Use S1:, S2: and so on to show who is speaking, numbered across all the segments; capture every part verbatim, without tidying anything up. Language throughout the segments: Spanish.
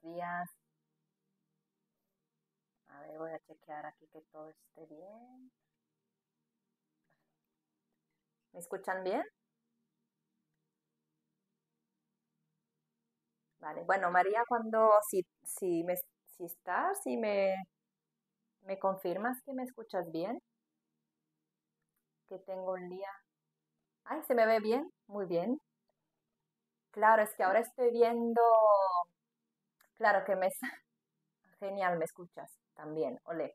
S1: días. A ver, voy a chequear aquí que todo esté bien. ¿Me escuchan bien? Vale. Bueno, María, cuando, si, si me, si estás, si me, me confirmas que me escuchas bien, que tengo un día. Ay, ¿se me ve bien? Muy bien. Claro, es que ahora estoy viendo, claro que me, genial, me escuchas también, ole.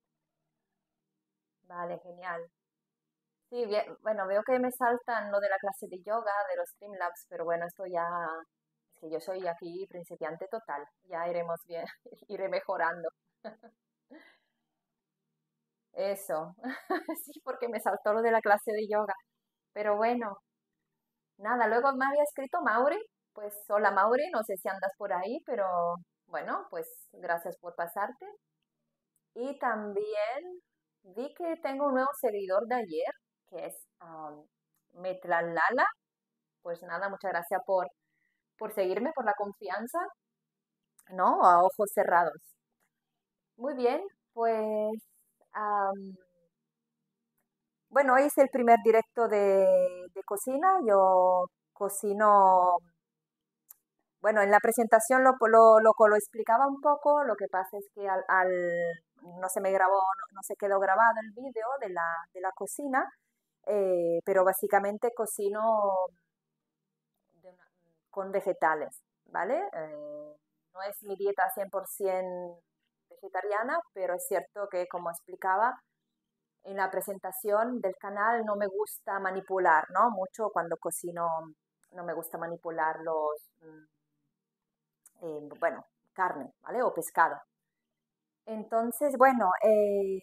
S1: Vale, genial. Sí, bien, bueno, veo que me saltan lo de la clase de yoga, de los Streamlabs, pero bueno, esto ya, es que yo soy aquí principiante total, ya iremos bien, iré mejorando. Eso, sí, porque me saltó lo de la clase de yoga, pero bueno, nada, luego me había escrito Mauri, pues hola Mauri, no sé si andas por ahí, pero bueno, pues gracias por pasarte. Y también vi que tengo un nuevo seguidor de ayer, que es um, Metlalala. Pues nada, muchas gracias por, por seguirme, por la confianza, ¿no? A ojos cerrados. Muy bien, pues am, bueno, hoy es el primer directo de, de cocina. Yo cocino, bueno, en la presentación lo, lo, lo, lo explicaba un poco, lo que pasa es que al, al- no se me grabó, no, no se quedó grabado el vídeo de la, de la cocina, eh, pero básicamente cocino de una- con vegetales, ¿vale? Eh, no es mi dieta cien por ciento vegetariana, pero es cierto que, como explicaba en la presentación del canal, no me gusta manipular, ¿no? Mucho cuando cocino, no me gusta manipular los, mm, eh, bueno, carne, ¿vale? O pescado. Entonces, bueno, eh,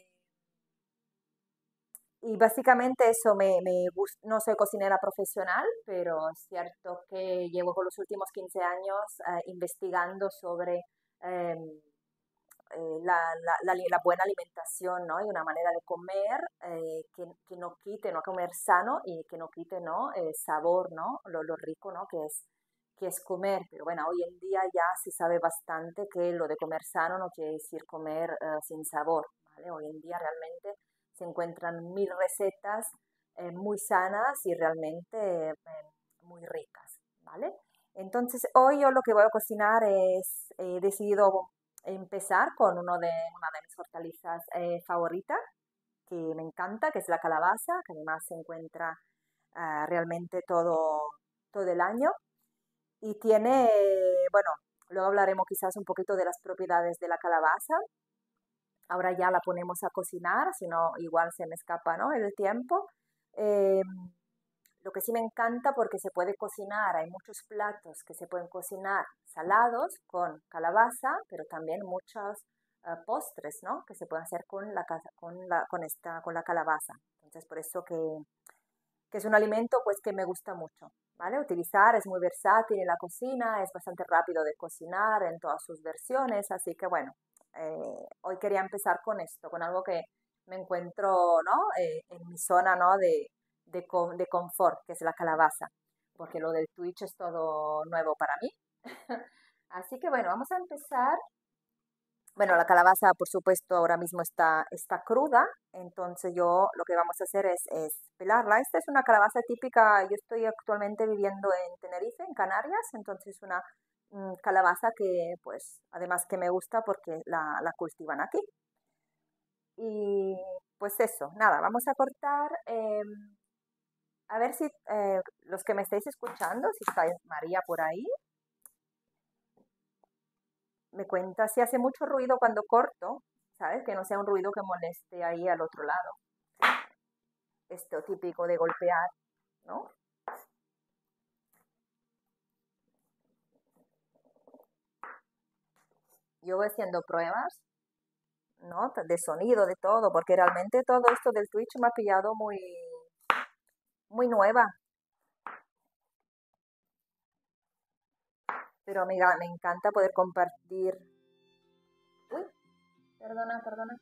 S1: y básicamente eso me, me gus- no soy cocinera profesional, pero es cierto que llevo con los últimos quince años eh, investigando sobre em, eh, la, la- la li- la buena alimentación, ¿no? Y una manera de comer eh, que, que no quite, no comer sano y que no quite, ¿no? El sabor, ¿no? Lo, lo rico, ¿no? Que es, que es comer. Pero bueno, hoy en día ya se sabe bastante que lo de comer sano no quiere decir comer eh, sin sabor, ¿vale? Hoy en día realmente se encuentran mil recetas eh, muy sanas y realmente eh, muy ricas, ¿vale? Entonces, hoy yo lo que voy a cocinar es, he decidido empezar con uno de, una de mis hortalizas eh, favoritas, que me encanta, que es la calabaza, que además se encuentra ah, realmente todo, todo el año. Y tiene, bueno, luego hablaremos quizás un poquito de las propiedades de la calabaza. Ahora ya la ponemos a cocinar, si no, igual se me escapa, ¿no? El tiempo. Eh, lo que sí me encanta porque se puede cocinar, hay muchos platos que se pueden cocinar salados con calabaza, pero también muchos eh, postres, ¿no? Que se pueden hacer con la, ca- con la, con esta, con la calabaza. Entonces, por eso que, que es un alimento pues que me gusta mucho, ¿vale? Utilizar, es muy versátil en la cocina, es bastante rápido de cocinar en todas sus versiones, así que bueno, eh, hoy quería empezar con esto, con algo que me encuentro, ¿no? Eh, en mi zona, ¿no? De, de, co- de confort, que es la calabaza, porque lo del Twitch es todo nuevo para mí. Así que bueno, vamos a empezar. Bueno, la calabaza, por supuesto, ahora mismo está, está cruda, entonces yo lo que vamos a hacer es, es pelarla. Esta es una calabaza típica, yo estoy actualmente viviendo en Tenerife, en Canarias, entonces es una mm, calabaza que, pues, además que me gusta porque la, la cultivan aquí. Y pues eso, nada, vamos a cortar. Em, a ver si eh, los que me estáis escuchando, si está María por ahí, me cuenta si hace mucho ruido cuando corto, ¿sabes? Que no sea un ruido que moleste ahí al otro lado. Esto típico de golpear, ¿no? Yo voy haciendo pruebas, ¿no? De sonido, de todo, porque realmente todo esto del Twitch me ha pillado muy, muy nueva. Pero amiga, me encanta poder compartir. Uy, perdona, perdona.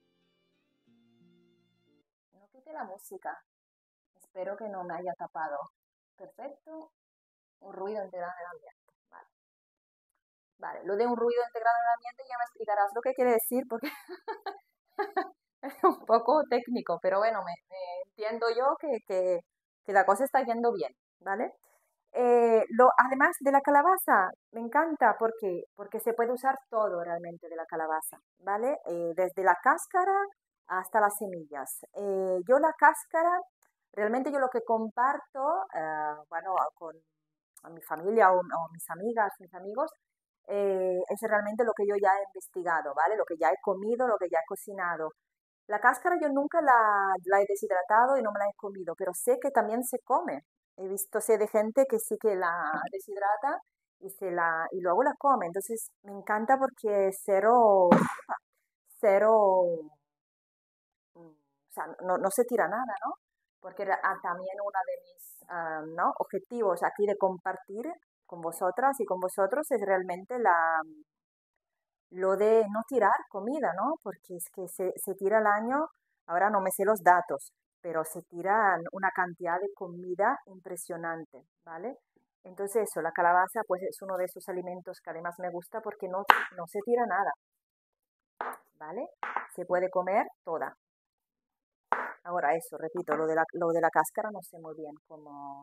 S1: No quite la música. Espero que no me haya tapado. Perfecto. Un ruido entero en el ambiente. Vale. Vale, lo de un ruido integrado en el ambiente ya me explicarás lo que quiere decir porque es un poco técnico, pero bueno, me, me entiendo yo que, que, que la cosa está yendo bien, ¿vale? Eh, lo, además de la calabaza, me encanta porque, porque se puede usar todo realmente de la calabaza, ¿vale? Eh, desde la cáscara hasta las semillas. Eh, yo la cáscara, realmente yo lo que comparto, eh, bueno, con a mi familia o, o mis amigas, mis amigos, eh, es realmente lo que yo ya he investigado, ¿vale? Lo que ya he comido, lo que ya he cocinado. La cáscara yo nunca la, la he deshidratado y no me la he comido, pero sé que también se come. He visto, sé de gente que sí que la deshidrata y, se la, y luego la come. Entonces me encanta porque es cero, cero, mm, o sea, no, no se tira nada, ¿no? Porque era, ah, también uno de mis ah, ¿no? objetivos aquí de compartir con vosotras y con vosotros es realmente la, lo de no tirar comida, ¿no? Porque es que se, se tira al año, ahora no me sé los datos, pero se tiran una cantidad de comida impresionante, ¿vale? Entonces eso, la calabaza pues es uno de esos alimentos que además me gusta porque no, no se tira nada, ¿vale? Se puede comer toda. Ahora eso, repito, lo de la, lo de la cáscara no sé muy bien cómo...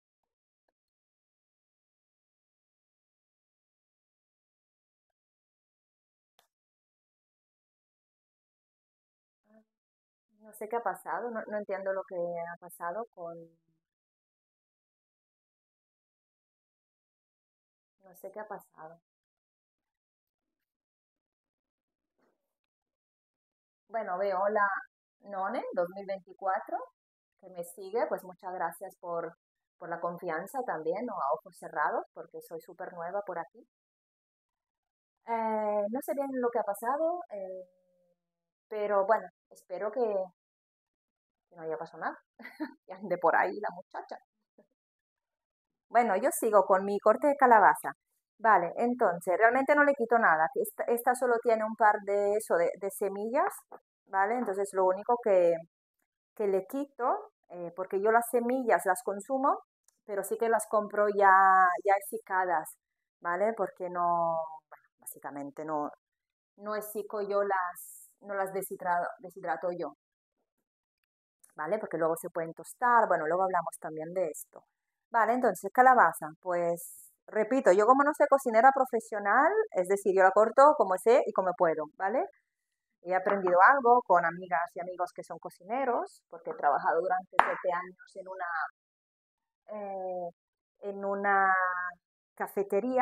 S1: No sé qué ha pasado, no, no entiendo lo que ha pasado con... No sé qué ha pasado. Bueno, veo la None dos mil veinticuatro que me sigue, pues muchas gracias por, por la confianza también, ¿no? A ojos cerrados, porque soy súper nueva por aquí. Eh, no sé bien lo que ha pasado, eh, pero bueno, espero que, que no haya pasado nada. Que ande por ahí la muchacha. Bueno, yo sigo con mi corte de calabaza. Vale, entonces, realmente no le quito nada. que Esta, esta solo tiene un par de, eso, de, de semillas, ¿vale? Entonces, lo único que, que le quito, eh, porque yo las semillas las consumo, pero sí que las compro ya, ya essicadas, ¿vale? Porque no, bueno, básicamente no, no essico yo las, no las deshidrato, deshidrato yo, ¿vale? Porque luego se pueden tostar, bueno, luego hablamos también de esto. Vale, entonces, calabaza, pues repito, yo como no soy cocinera profesional, es decir, yo la corto como sé y como puedo, ¿vale? He aprendido algo con amigas y amigos que son cocineros, porque he trabajado durante siete años en una, eh, en una cafetería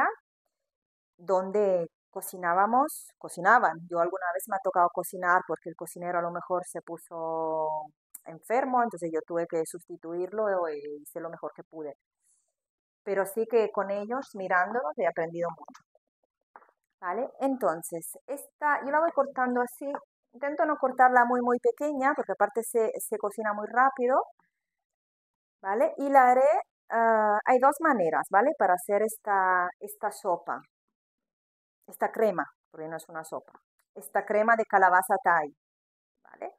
S1: donde cocinábamos, cocinaban. Yo alguna vez me ha tocado cocinar porque el cocinero a lo mejor se puso enfermo, entonces yo tuve que sustituirlo y hice lo mejor que pude. Pero sí que con ellos, mirándolos, he aprendido mucho. ¿Vale? Entonces, esta yo la voy cortando así. Intento no cortarla muy, muy pequeña, porque aparte se, se cocina muy rápido, ¿vale? Y la haré, ah, hay dos maneras, ¿vale? Para hacer esta, esta sopa, esta crema, porque no es una sopa. Esta crema de calabaza Thai, ¿vale?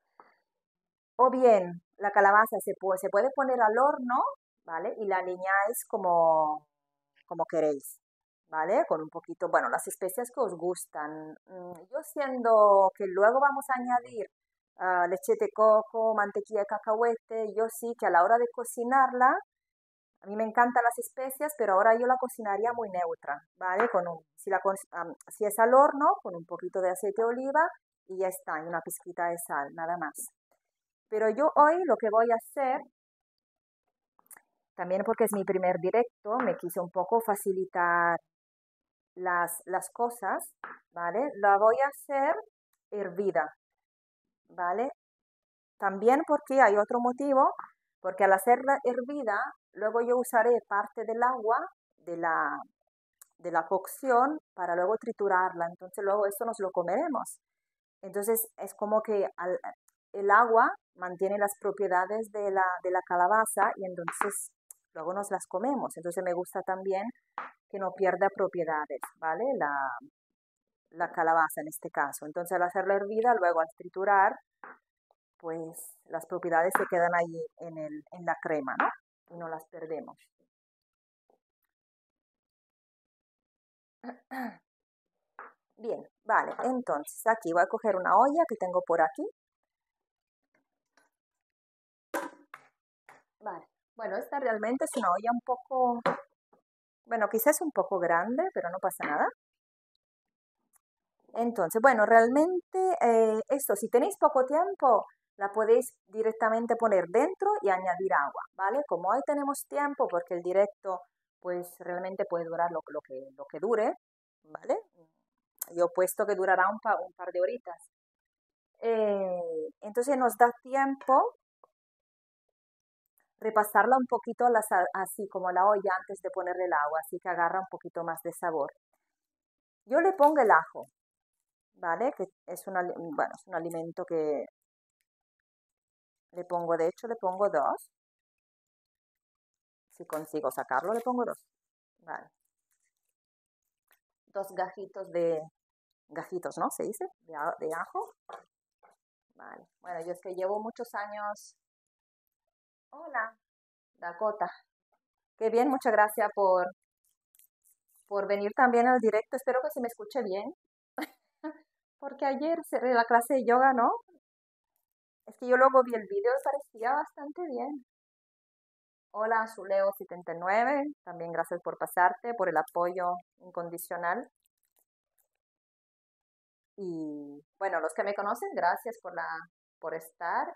S1: O bien, la calabaza se puede, se puede poner al horno, ¿vale? Y la aliñáis como, como queréis, ¿vale? Con un poquito, bueno, las especias que os gustan. Mm, Yo siendo que luego vamos a añadir ah, leche de coco, mantequilla de cacahuete, yo sí que a la hora de cocinarla, a mí me encantan las especias, pero ahora yo la cocinaría muy neutra, ¿vale? Con un, si, la, cos- am, si es al horno, con un poquito de aceite de oliva y ya está, y una pizquita de sal, nada más. Pero yo hoy lo que voy a hacer, también porque es mi primer directo, me quise un poco facilitar las, las cosas, ¿vale? La voy a hacer hervida, ¿vale? También porque hay otro motivo, porque al hacerla hervida, luego yo usaré parte del agua de la, de la cocción para luego triturarla, entonces luego esto nos lo comeremos. Entonces es como que al- el agua mantiene las propiedades de la, de la calabaza y entonces luego nos las comemos. Entonces me gusta también que no pierda propiedades, ¿vale? La, la calabaza en este caso. Entonces al hacerla hervida, luego al triturar, pues las propiedades se quedan ahí en, el, en la crema, ¿no? Y no las perdemos. Bien, vale, entonces aquí voy a coger una olla que tengo por aquí. Vale, bueno, esta realmente es una olla un poco, bueno, quizás un poco grande, pero no pasa nada. Entonces, bueno, realmente eh, esto, si tenéis poco tiempo, la podéis directamente poner dentro y añadir agua, ¿vale? Como hoy tenemos tiempo, porque el directo, pues realmente puede durar lo, lo que, lo que dure, ¿vale? Yo he puesto que durará un, pa- un par de horitas. Eh, entonces nos da tiempo repasarla un poquito a la sal- así como la olla antes de ponerle el agua, así que agarra un poquito más de sabor. Yo le pongo el ajo, ¿vale? Que es un, ali- bueno, es un alimento que le pongo, de hecho, le pongo dos. Si consigo sacarlo, le pongo dos. Vale. Dos gajitos de, gajitos, ¿no? ¿Se dice? De, a- de ajo. Vale. Bueno, yo es que llevo muchos años. Hola, Dakota. Qué bien, muchas gracias por, por venir también al directo. Espero que se me escuche bien. Porque ayer cerré la clase de yoga, ¿no? Es que yo luego vi el vídeo y parecía bastante bien. Hola, Zuleo setenta y nueve. También gracias por pasarte, por el apoyo incondicional. Y bueno, los que me conocen, gracias por la, por estar.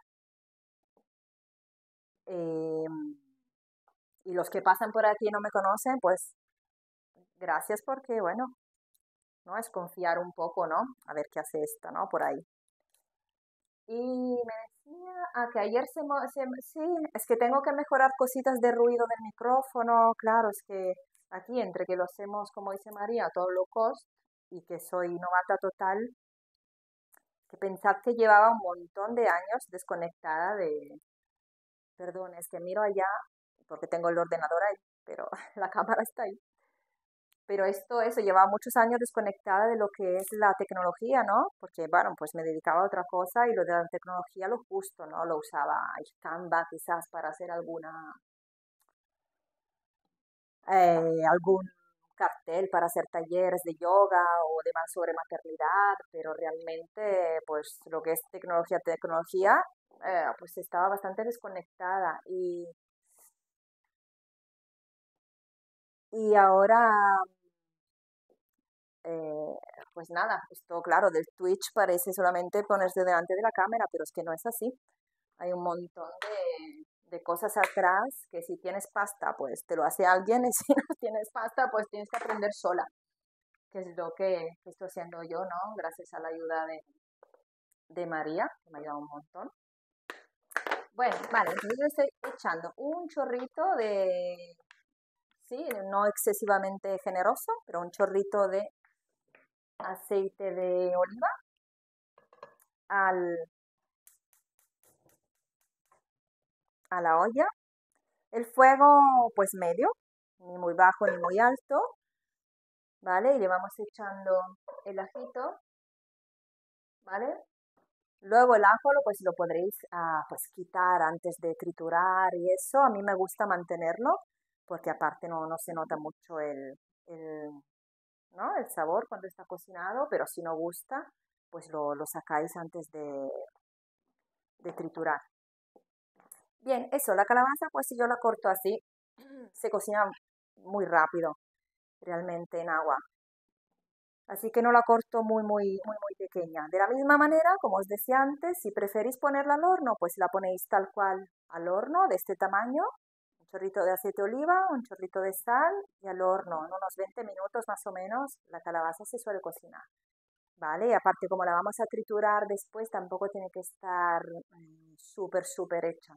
S1: Eh, y los que pasan por aquí y no me conocen, pues gracias porque, bueno, ¿no? Es confiar un poco, ¿no? A ver qué hace esto, ¿no? Por ahí. Y me decía, ah, que ayer se, mo- se- sí, es que tengo que mejorar cositas de ruido del micrófono, claro, es que aquí entre que lo hacemos, como dice María, a todo low cost y que soy novata total, que pensad que llevaba un montón de años desconectada de, perdón, es que miro allá porque tengo el ordenador ahí, pero la cámara está ahí. Pero esto, eso, llevaba muchos años desconectada de lo que es la tecnología, ¿no? Porque, bueno, pues me dedicaba a otra cosa y lo de la tecnología lo justo, ¿no? Lo usaba el Canva quizás para hacer alguna, eh, algún cartel para hacer talleres de yoga o demás sobre maternidad, pero realmente, pues lo que es tecnología, tecnología, eh, pues estaba bastante desconectada y, y ahora Eh, pues nada, esto claro, del Twitch parece solamente ponerse delante de la cámara, pero es que no es así. Hay un montón de, de cosas atrás que si tienes pasta, pues te lo hace alguien y si no tienes pasta, pues tienes que aprender sola, que es lo que, que estoy haciendo yo, ¿no? Gracias a la ayuda de, de María, que me ha ayudado un montón. Bueno, vale, entonces yo estoy echando un chorrito de, sí, no excesivamente generoso, pero un chorrito de aceite de oliva al, a la olla. El fuego, pues medio, ni muy bajo ni muy alto, ¿vale? Y le vamos echando el ajito, ¿vale? Luego el ajo, lo, pues lo podréis ah, pues quitar antes de triturar y eso. A mí me gusta mantenerlo porque aparte no, no se nota mucho el, el, ¿no? el sabor cuando está cocinado, pero si no gusta, pues lo, lo sacáis antes de, de triturar. Bien, eso, la calabaza, pues si yo la corto así, se cocina muy rápido, realmente en agua. Así que no la corto muy, muy, muy, muy pequeña. De la misma manera, como os decía antes, si preferís ponerla al horno, pues la ponéis tal cual al horno, de este tamaño, un chorrito de aceite de oliva, un chorrito de sal y al horno, en unos veinte minutos más o menos, la calabaza se suele cocinar. ¿Vale? Y aparte, como la vamos a triturar después, tampoco tiene que estar mm, súper, súper hecha.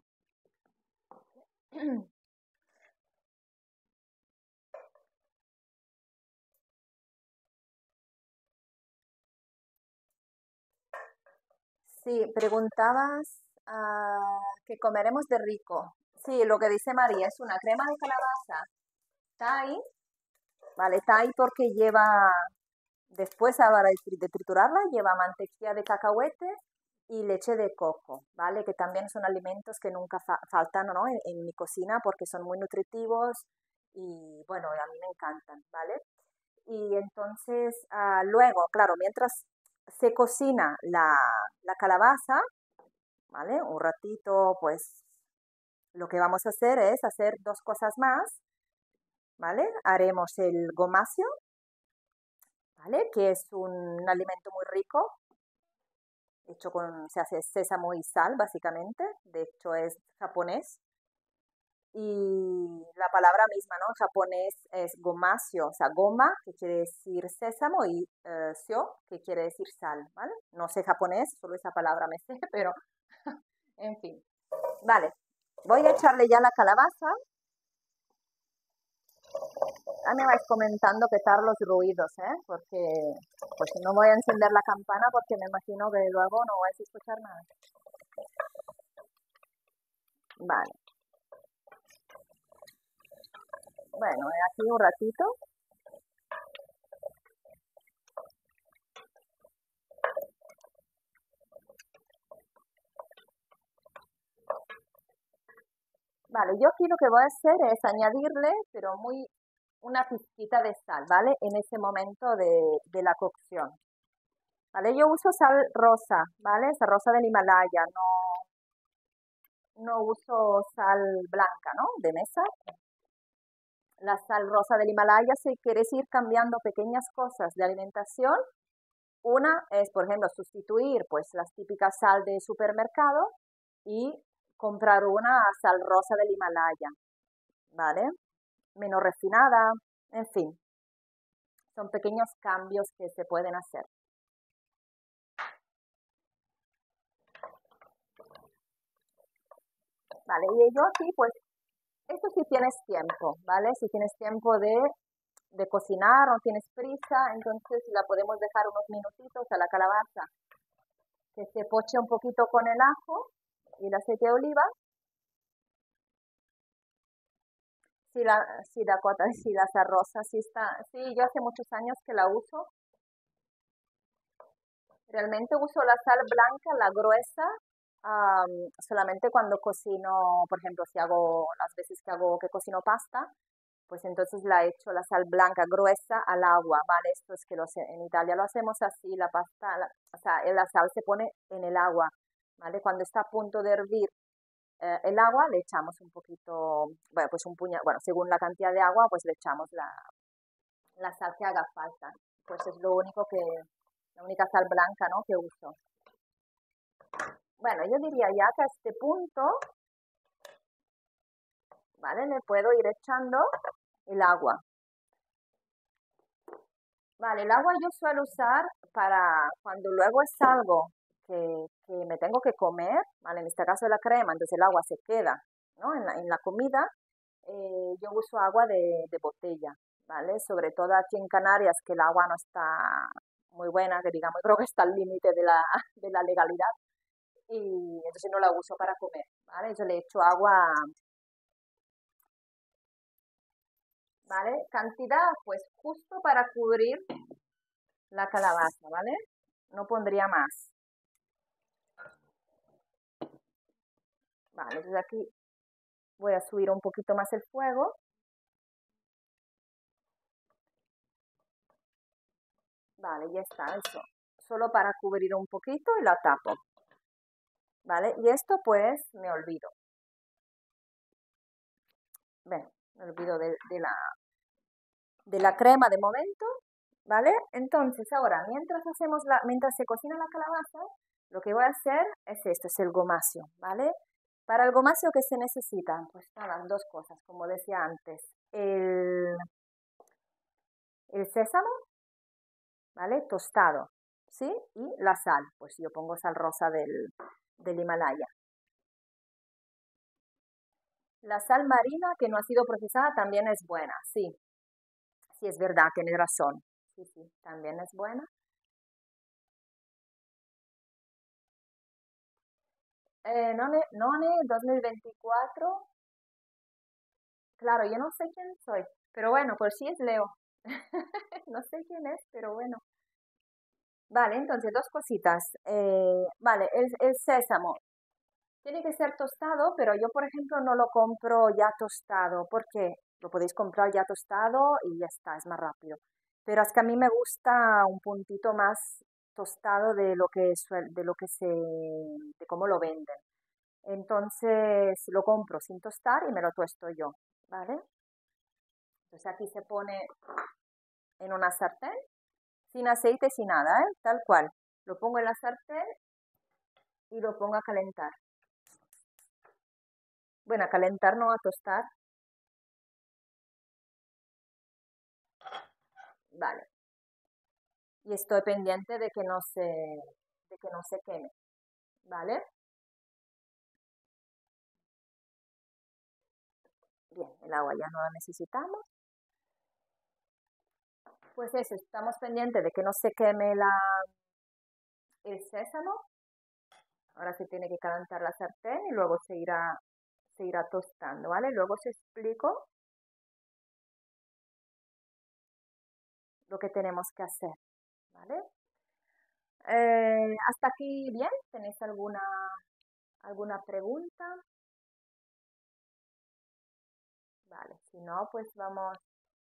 S1: Sí, preguntabas ah, qué comeremos de rico. Sí, lo que dice María es una crema de calabaza Thai, ¿vale? Thai porque lleva, después a la hora de tri- de triturarla, lleva mantequilla de cacahuete y leche de coco, ¿vale? Que también son alimentos que nunca fa- faltan, ¿no? En, en mi cocina porque son muy nutritivos y, bueno, a mí me encantan, ¿vale? Y entonces, ah, luego, claro, mientras se cocina la, la calabaza, ¿vale? Un ratito, pues lo que vamos a hacer es hacer dos cosas más, ¿vale? Haremos el gomasio, ¿vale? Que es un alimento muy rico, hecho con, se hace sésamo y sal, básicamente. De hecho, es japonés. Y la palabra misma, ¿no? En japonés es gomasio, o sea, goma, que quiere decir sésamo, y eh, sio, que quiere decir sal, ¿vale? No sé japonés, solo esa palabra me sé, pero en fin. Vale, voy a echarle ya la calabaza. Ah, me vais comentando qué tal los ruidos, ¿eh? Porque pues no voy a encender la campana porque me imagino que luego no vais a escuchar nada. Vale. Bueno, aquí un ratito. Vale, yo aquí lo que voy a hacer es añadirle, pero muy una pizquita de sal, ¿vale? En ese momento de, de la cocción. ¿Vale? Yo uso sal rosa, ¿vale? Esa rosa del Himalaya, no, no uso sal blanca, ¿no? De mesa. La sal rosa del Himalaya, si quieres ir cambiando pequeñas cosas de alimentación, una es, por ejemplo, sustituir pues las típicas sal de supermercado y comprar una sal rosa del Himalaya, ¿vale? Menos refinada, en fin, son pequeños cambios que se pueden hacer. Vale, y yo aquí, pues, esto si tienes tiempo, ¿vale? Si tienes tiempo de, de cocinar, no tienes prisa, entonces la podemos dejar unos minutitos a la calabaza que se poche un poquito con el ajo y el aceite de oliva. Si la, si Dakota, si la sal rosa, sí está, sí, yo hace muchos años que la uso. Realmente uso la sal blanca, la gruesa, am, solamente cuando cocino, por ejemplo, si hago, las veces que hago, que cocino pasta, pues entonces la echo la sal blanca gruesa al agua, ¿vale? Esto es que los, en Italia lo hacemos así, la pasta, la, o sea, la sal se pone en el agua, ¿vale? Cuando está a punto de hervir eh, el agua, le echamos un poquito, bueno, pues un puñado, bueno, según la cantidad de agua, pues le echamos la, la sal que haga falta. Pues es lo único que, la única sal blanca, ¿no? Que uso. Bueno, yo diría ya que a este punto, ¿vale? Le puedo ir echando el agua. Vale, el agua yo suelo usar para cuando luego es algo que, que me tengo que comer, ¿vale? En este caso la crema, entonces el agua se queda, ¿no? En la, en la comida, eh, yo uso agua de, de botella, ¿vale? Sobre todo aquí en Canarias, que el agua no está muy buena, que digamos, creo que está al límite de la, de la legalidad, y entonces no la uso para comer, ¿vale? Yo le echo agua, ¿vale? Cantidad, pues justo para cubrir la calabaza, ¿vale? No pondría más. Vale, entonces aquí voy a subir un poquito más el fuego. Vale, ya está, eso. Solo para cubrir un poquito y la tapo. Vale, y esto pues me olvido. Bueno, me olvido de, de la, de la crema de momento. ¿Vale? Entonces ahora, mientras hacemos la, mientras se cocina la calabaza, lo que voy a hacer es esto, es el gomasio, ¿vale? Para el gomasio, ¿qué se necesitan? Pues nada, dos cosas, como decía antes. El, el sésamo, ¿vale? Tostado, ¿sí? Y la sal, pues yo pongo sal rosa del, del Himalaya. La sal marina que no ha sido procesada también es buena, sí, sí es verdad, tienes razón. Sí, sí, también es buena. Eh, None, None dos mil veinticuatro, claro, yo no sé quién soy, pero bueno, por si es Leo. No sé quién es, pero bueno. Vale, entonces dos cositas. Eh, vale, el, el sésamo tiene que ser tostado, pero yo, por ejemplo, no lo compro ya tostado, porque lo podéis comprar ya tostado y ya está, es más rápido. pero es que a mí me gusta un puntito más tostado de lo que suel- de lo que se, de cómo lo venden. Entonces lo compro sin tostar y me lo tuesto yo, ¿vale? Entonces aquí se pone en una sartén, sin aceite, sin nada, ¿eh? Tal cual. Lo pongo en la sartén y lo pongo a calentar. Bueno, a calentar no a tostar. Vale. Y estoy pendiente de que no se, de que no se queme, ¿vale? Bien, el agua ya no la necesitamos. Pues eso, estamos pendientes de que no se queme la, el sésamo. Ahora se tiene que calentar la sartén y luego se irá, se irá tostando, ¿vale? Luego os explico lo que tenemos que hacer, ¿vale? Eh, ¿hasta aquí bien? ¿Tenéis alguna, alguna pregunta? Vale, si no, pues vamos.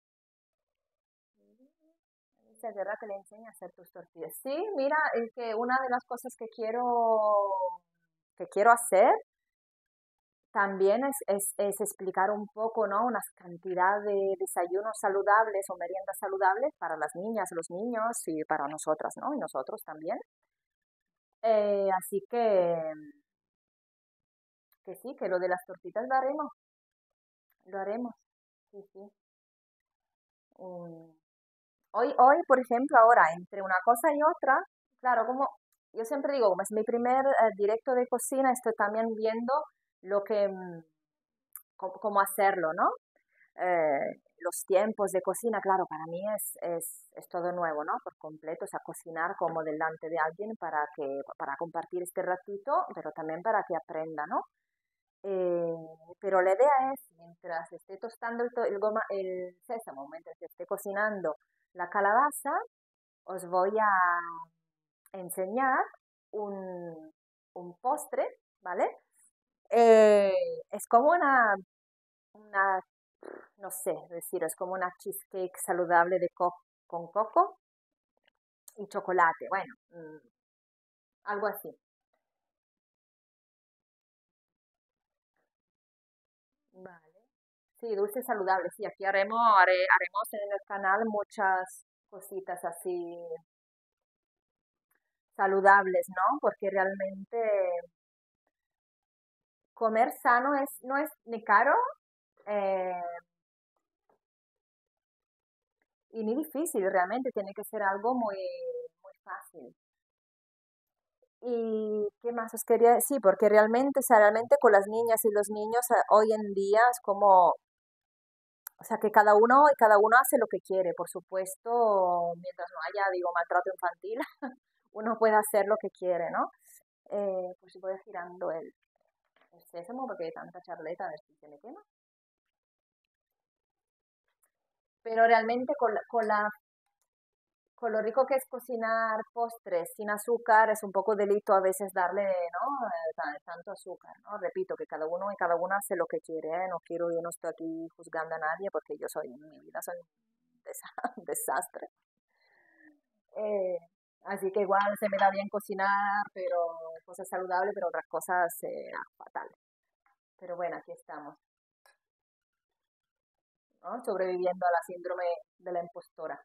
S1: Esa guerra te le enseña a hacer tus tortillas. Sí, mira, es que una de las cosas que quiero, que quiero hacer también es, es, es explicar un poco, ¿no? Una cantidad de desayunos saludables o meriendas saludables para las niñas, los niños y para nosotras, ¿no? Y nosotros también. Eh, así que, que sí, que lo de las tortitas lo haremos, lo haremos. Sí, sí. Mm. Hoy, hoy, por ejemplo, ahora, entre una cosa y otra, claro, como yo siempre digo, como es mi primer eh, directo de cocina, estoy también viendo lo que, mm, cómo, cómo hacerlo, ¿no? Eh, los tiempos de cocina, claro, para mí es, es, es todo nuevo, ¿no? Por completo, o sea, cocinar como delante de alguien para que, para compartir este ratito, pero también para que aprenda, ¿no? Eh, pero la idea es, mientras esté tostando el, to- el goma, el sésamo, mientras esté cocinando la calabaza, os voy a enseñar un, un postre, ¿vale? Eh, es como una, una, no sé decir, es como una cheesecake saludable de co- con coco y chocolate, bueno, mm, algo así. Vale. Sí, dulce saludable, sí, aquí haremos, haré- haremos en el canal muchas cositas así saludables, ¿no? Porque realmente comer sano es, no es ni caro, eh, y ni difícil, realmente tiene que ser algo muy, muy fácil. ¿Y qué más os quería decir? Porque realmente, o sea, realmente con las niñas y los niños eh, hoy en día es como, o sea, que cada uno y cada uno hace lo que quiere, por supuesto, mientras no haya, digo, maltrato infantil, uno puede hacer lo que quiere, ¿no? Eh, pues voy girando el, el sésamo porque hay tanta charleta, a ver si se me quema. Pero realmente con la, con la con lo rico que es cocinar postres sin azúcar, es un poco delito a veces darle, ¿no? Eh, ta- tanto azúcar, ¿no? Repito, que cada uno y cada una hace lo que quiere, ¿eh? No quiero, yo no estoy aquí juzgando a nadie porque yo soy, en mi vida soy un desa- un desastre. Eh, Así que igual se me da bien cocinar, pero cosas saludables, pero otras cosas eh, ah, fatal. Pero bueno, aquí estamos, ¿no? Sobreviviendo a la síndrome de la impostora.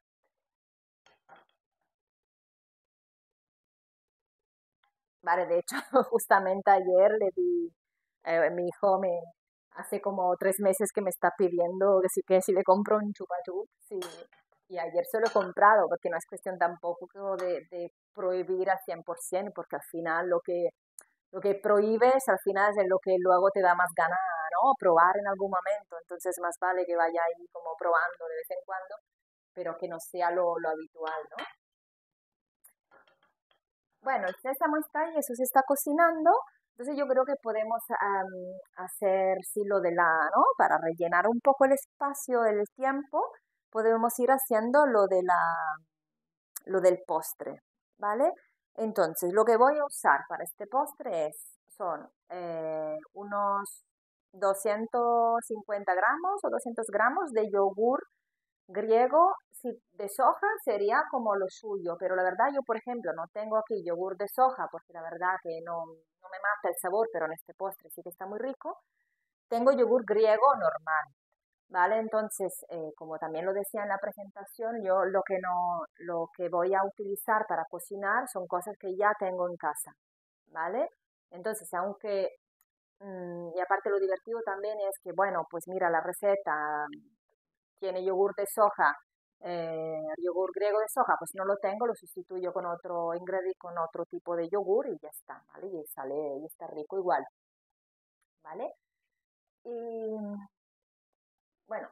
S1: Vale, de hecho, justamente ayer le di, eh, mi hijo me hace como tres meses que me está pidiendo que si, que si le compro un chupa chups y, y ayer se lo he comprado porque no es cuestión tampoco de, de prohibir al cien por ciento porque al final lo que, lo que prohíbes al final es lo que luego te da más ganas, ¿no? Probar en algún momento, entonces más vale que vaya ahí como probando de vez en cuando, pero que no sea lo, lo habitual, ¿no? Bueno, el sésamo está y eso se está cocinando. Entonces yo creo que podemos am, hacer, sí, lo de la, ¿no? Para rellenar un poco el espacio, el tiempo, podemos ir haciendo lo de la, lo del postre, ¿vale? Entonces, lo que voy a usar para este postre es, son eh, unos doscientos cincuenta gramos o doscientos gramos de yogur Griego, si de soja sería como lo suyo, pero la verdad yo, por ejemplo, no tengo aquí yogur de soja porque la verdad que no, no me mata el sabor, pero en este postre sí que está muy rico. Tengo yogur griego normal, ¿vale? Entonces, eh, como también lo decía en la presentación, yo lo que no, lo que voy a utilizar para cocinar son cosas que ya tengo en casa, ¿vale? Entonces, aunque, mm, y aparte lo divertido también es que, bueno, pues mira, la receta tiene yogur de soja, eh, yogur griego de soja, pues no lo tengo, lo sustituyo con otro ingrediente, con otro tipo de yogur y ya está, ¿vale? Y sale, y está rico igual, ¿vale? Y bueno,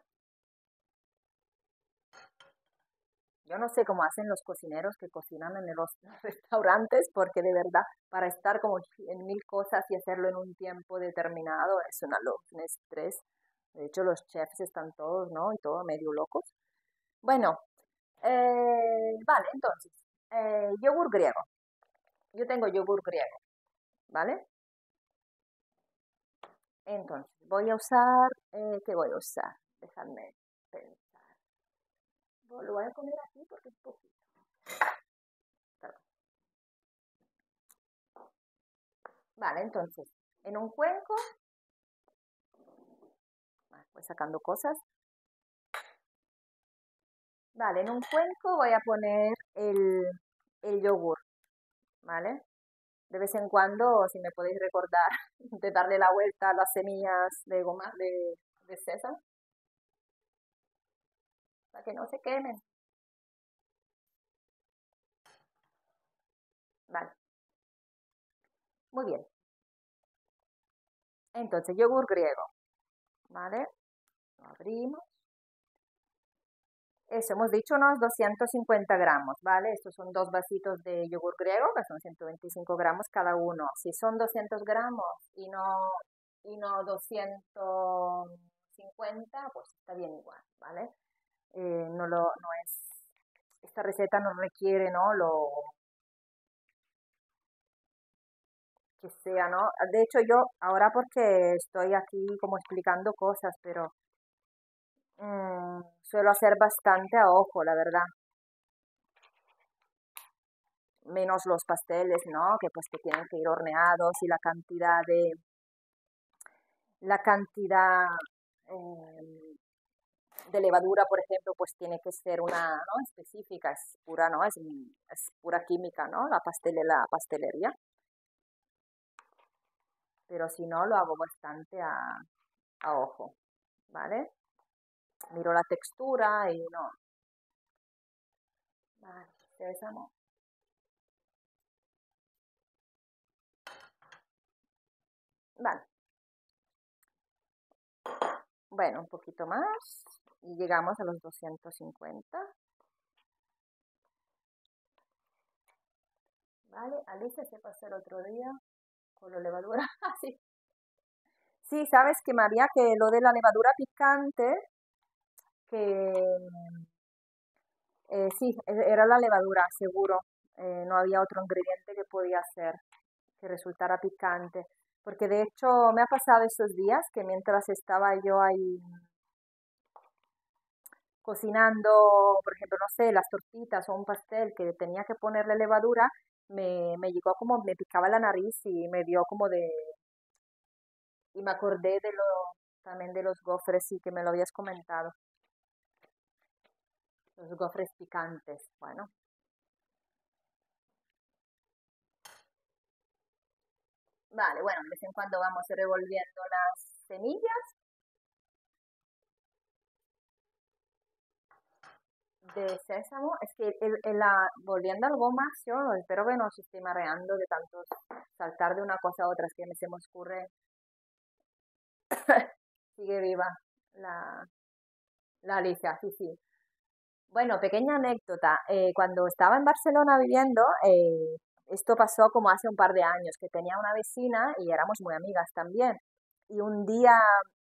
S1: yo no sé cómo hacen los cocineros que cocinan en los restaurantes, porque de verdad, para estar como en mil cosas y hacerlo en un tiempo determinado es una lo- un estrés. De hecho, los chefs están todos, ¿no? Y todo medio locos. Bueno, eh, vale, entonces, eh, yogur griego. Yo tengo yogur griego, ¿vale? Entonces, voy a usar, eh, ¿qué voy a usar? Déjame pensar. Lo voy a poner aquí porque es poquito. Perdón. Vale, entonces, en un cuenco, ah, voy sacando cosas. Vale, en un cuenco voy a poner el, el yogur, ¿vale? De vez en cuando, si me podéis recordar, de darle la vuelta a las semillas de goma, de, de sésamo, para que no se quemen. Vale, muy bien. Entonces, yogur griego, ¿vale? Lo abrimos. Eso, hemos dicho unos doscientos cincuenta gramos, ¿vale? Estos son dos vasitos de yogur griego, que son ciento veinticinco gramos cada uno. Si son doscientos gramos y no, y no doscientos cincuenta, pues está bien igual, ¿vale? Eh, no lo, no es, esta receta no requiere, ¿no? Lo que sea, ¿no? De hecho, yo ahora porque estoy aquí como explicando cosas, pero mm, suelo hacer bastante a ojo, la verdad. Menos los pasteles, ¿no? Que pues que tienen que ir horneados y la cantidad de, la cantidad eh, de levadura, por ejemplo, pues tiene que ser una, ¿no? Específica, es pura, ¿no? Es, es pura química, ¿no? La pastel, la pastelería. Pero si no, lo hago bastante a, a ojo, ¿vale? Miro la textura y no. Vale, sésamo. Vale. Bueno, un poquito más y llegamos a los doscientos cincuenta. ¿Vale? Alicia se pasó el otro día con la levadura. Ah, sí. Sí, sabes que María, que lo de la levadura picante, que eh, sí, e- era la levadura, seguro. Eh, no había otro ingrediente que podía hacer que resultara picante. Porque de hecho me ha pasado esos días que mientras estaba yo ahí cocinando, por ejemplo, no sé, las tortitas o un pastel que tenía que ponerle levadura, me, me llegó como, me picaba la nariz y me dio como de, y me acordé de lo, también de los gofres, sí, que me lo habías comentado, los gofres picantes. Bueno, vale, bueno, de vez en cuando vamos revolviendo las semillas de sésamo. Es que el, el- la, volviendo al gomacio, espero que no se esté mareando de tanto saltar de una cosa a otra, es que me se me ocurre, sigue viva la, la Alicia, sí, sí. Bueno, pequeña anécdota. Eh, cuando estaba en Barcelona viviendo, eh, esto pasó como hace un par de años, que tenía una vecina y éramos muy amigas también. Y un día,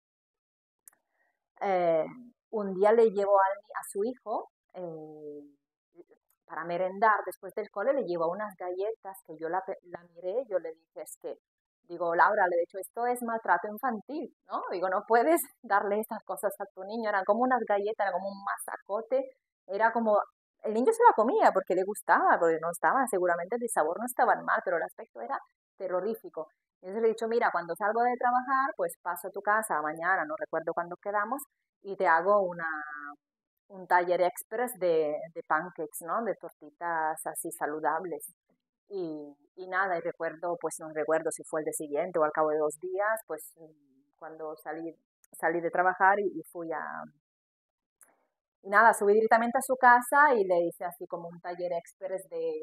S1: eh, un día le llevo a, a su hijo eh, para merendar después del cole, le llevo unas galletas que yo la, pe- la miré, yo le dije, es que, digo, Laura, le he dicho, esto es maltrato infantil, ¿no? Digo, no puedes darle estas cosas a tu niño, eran como unas galletas, era como un masacote, era como, el niño se la comía porque le gustaba, porque no estaba, seguramente de sabor no estaban mal, pero el aspecto era terrorífico. Entonces le he dicho, mira, cuando salgo de trabajar, pues paso a tu casa mañana, no recuerdo cuándo quedamos, y te hago una, un taller express de, de pancakes, ¿no? De tortitas así saludables. Y, y nada, y recuerdo, pues no recuerdo si fue el día siguiente o al cabo de dos días, pues mm, cuando salí, salí de trabajar y, y fui a... Y nada, subí directamente a su casa y le hice así como un taller express de,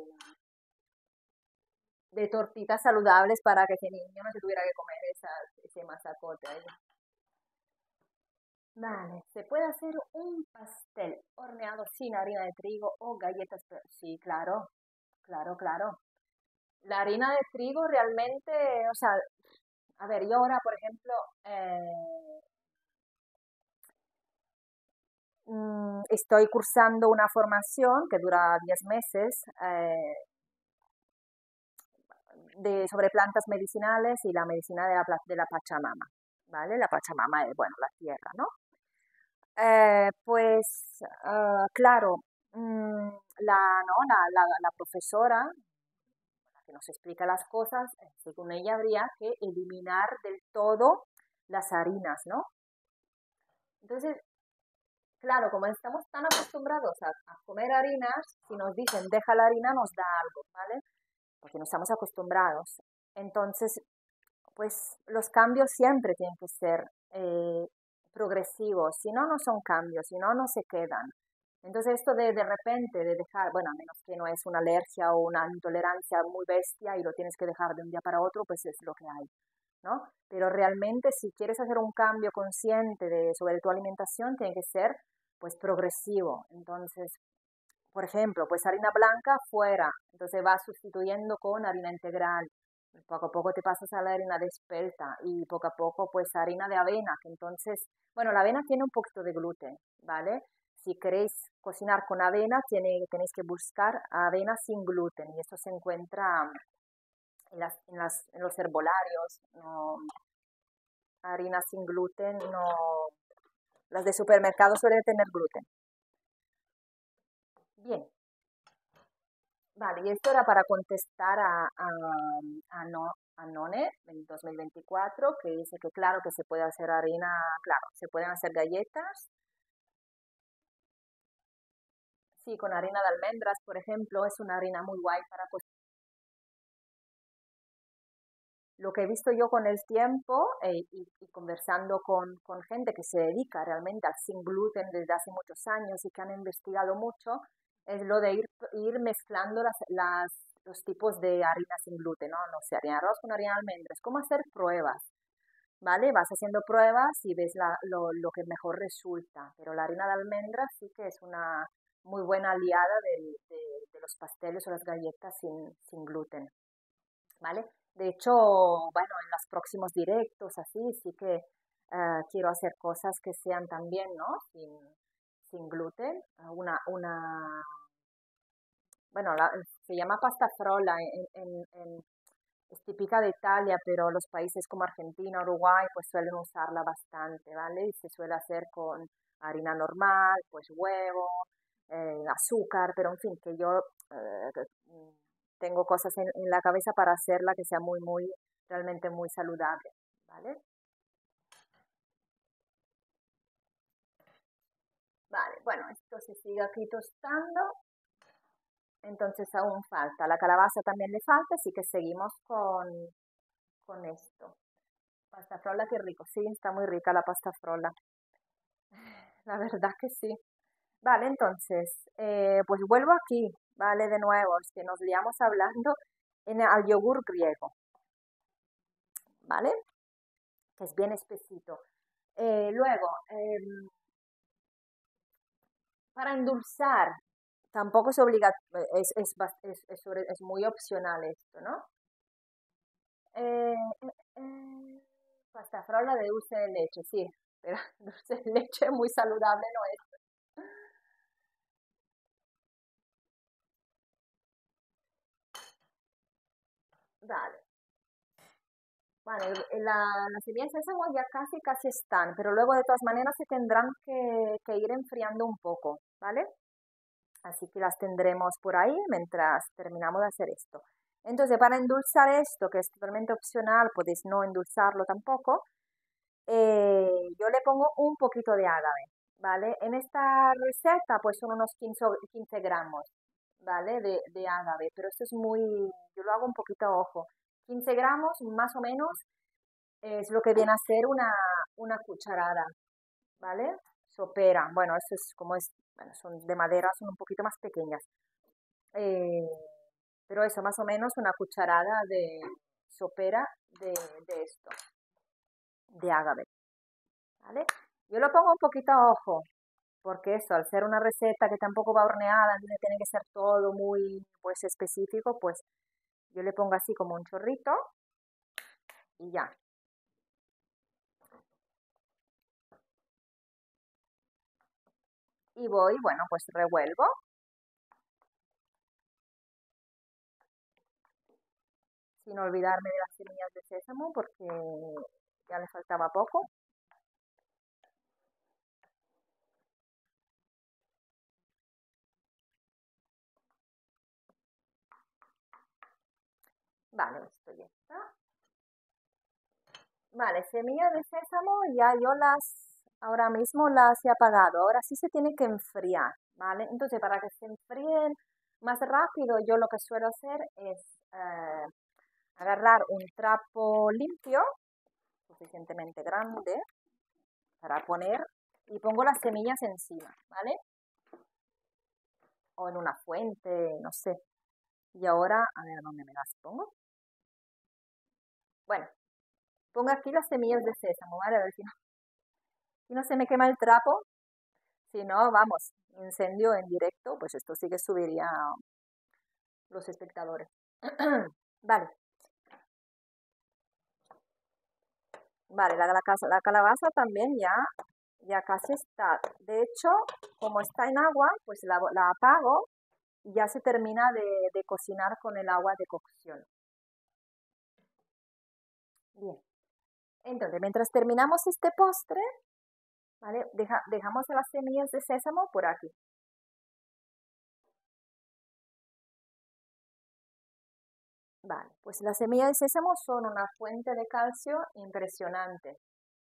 S1: de tortitas saludables para que ese niño no se tuviera que comer esas, ese masacote ahí. Vale, se puede hacer un pastel horneado sin harina de trigo o galletas. Pero- Sí, claro, claro, claro. La harina de trigo realmente, o sea, a ver, yo ahora, por ejemplo, eh, mm, estoy cursando una formación que dura diez meses eh, de, sobre plantas medicinales y la medicina de la, pla- de la Pachamama, ¿vale? La Pachamama es, bueno, la tierra, ¿no? Eh, pues, ah, claro, mm, la, ¿no? la, la, la profesora la que nos explica las cosas, eh, según ella habría que eliminar del todo las harinas, ¿no? Entonces, claro, como estamos tan acostumbrados a, a comer harinas, si nos dicen deja la harina nos da algo, ¿vale? Porque no estamos acostumbrados. Entonces, pues los cambios siempre tienen que ser eh, progresivos, si no, no son cambios, si no, no se quedan. Entonces esto de de repente, de dejar, bueno, a menos que no es una alergia o una intolerancia muy bestia y lo tienes que dejar de un día para otro, pues es lo que hay, ¿no? Pero realmente si quieres hacer un cambio consciente de, sobre tu alimentación, tiene que ser pues progresivo. Entonces, por ejemplo, pues harina blanca fuera, entonces vas sustituyendo con harina integral. Poco a poco te pasas a la harina de espelta y poco a poco pues harina de avena, que entonces, bueno, la avena tiene un poquito de gluten, ¿vale? Si queréis cocinar con avena, tiene, tenéis que buscar avena sin gluten y esto se encuentra en, las, en, las, en los herbolarios, no, harina sin gluten, no, las de supermercado suelen tener gluten. Bien, vale, y esto era para contestar a, a, a, no, a None en dos mil veinticuatro, que dice que claro que se puede hacer harina, claro, se pueden hacer galletas, sí, con harina de almendras, por ejemplo, es una harina muy guay para cocinar. Lo que he visto yo con el tiempo eh, y, y conversando con, con gente que se dedica realmente al sin gluten desde hace muchos años y que han investigado mucho, es lo de ir, ir mezclando las, las, los tipos de harina sin gluten, ¿no? No sé, harina de arroz con harina de almendras, cómo hacer pruebas, ¿vale? Vas haciendo pruebas y ves la, lo, lo que mejor resulta, pero la harina de almendras sí que es una muy buena aliada del- de, de los pasteles o las galletas sin, sin gluten. ¿Vale? De hecho, bueno, en los próximos directos, así, sí que eh, quiero hacer cosas que sean también, ¿no? Sin, sin gluten. Ah, Una, una, bueno, la- se llama pasta frolla, en, en- en- es típica de Italia, pero los países como Argentina, Uruguay, pues suelen usarla bastante, ¿vale? Y se suele hacer con harina normal, pues huevo, eh, azúcar, pero en fin, que yo eh, que, mm, tengo cosas en, en la cabeza para hacerla que sea muy, muy, realmente muy saludable, ¿vale? Vale, bueno, esto se sigue aquí tostando, entonces aún falta. La calabaza también le falta, así que seguimos con, con esto. Pasta frolla, qué rico. Sí, está muy rica la pasta frolla. La verdad que sí. Vale, entonces, eh, pues vuelvo aquí, ¿vale? De nuevo, es que nos liamos hablando en al yogur griego, ¿vale? Que es bien espesito. Eh, luego, em, para endulzar, tampoco es obligatorio, es, es, bas- es, es sobre- es muy opcional esto, ¿no? Eh, eh, eh, pasta frolla de dulce de leche, sí, pero dulce de leche muy saludable no es. Vale. Bueno, el- el- la, las semillas de sésamo ya casi, casi están, pero luego de todas maneras se tendrán que, que ir enfriando un poco, ¿vale? Así que las tendremos por ahí mientras terminamos de hacer esto. Entonces, para endulzar esto, que es totalmente opcional, podéis no endulzarlo tampoco, eh, yo le pongo un poquito de agave, ¿vale? En esta receta, pues son unos quince, o- quince gramos, ¿vale? De, de agave, pero esto es muy, yo lo hago un poquito a ojo. quince gramos, más o menos, es lo que viene a ser una, una cucharada, ¿vale? Sopera. Bueno, eso es como es, bueno, son de madera, son un poquito más pequeñas. Eh, pero eso, más o menos una cucharada de sopera de, de esto, de agave, ¿vale? Yo lo pongo un poquito a ojo, porque eso, al ser una receta que tampoco va horneada, entonces tiene que ser todo muy, pues, específico, pues yo le pongo así como un chorrito y ya. Y voy, bueno, pues revuelvo, sin olvidarme de las semillas de sésamo, porque ya le faltaba poco. Vale, esto ya está. Vale, semillas de sésamo ya yo las, ahora mismo las he apagado. Ahora sí se tiene que enfriar, ¿vale? Entonces, para que se enfríen más rápido, yo lo que suelo hacer es eh, agarrar un trapo limpio, suficientemente grande, para poner, y pongo las semillas encima, ¿vale? O en una fuente, no sé. Y ahora, a ver dónde me las pongo. Bueno, pongo aquí las semillas de sésamo, ¿vale? A ver si no, si no se me quema el trapo. Si no, vamos, incendio en directo, pues esto sí que subiría a los espectadores. Vale, vale, la, la, casa- la calabaza también ya, ya casi está. De hecho, como está en agua, pues la, la apago y ya se termina de, de cocinar con el agua de cocción. Bien, entonces, mientras terminamos este postre, ¿vale? Deja- dejamos las semillas de sésamo por aquí. Vale, pues las semillas de sésamo son una fuente de calcio impresionante,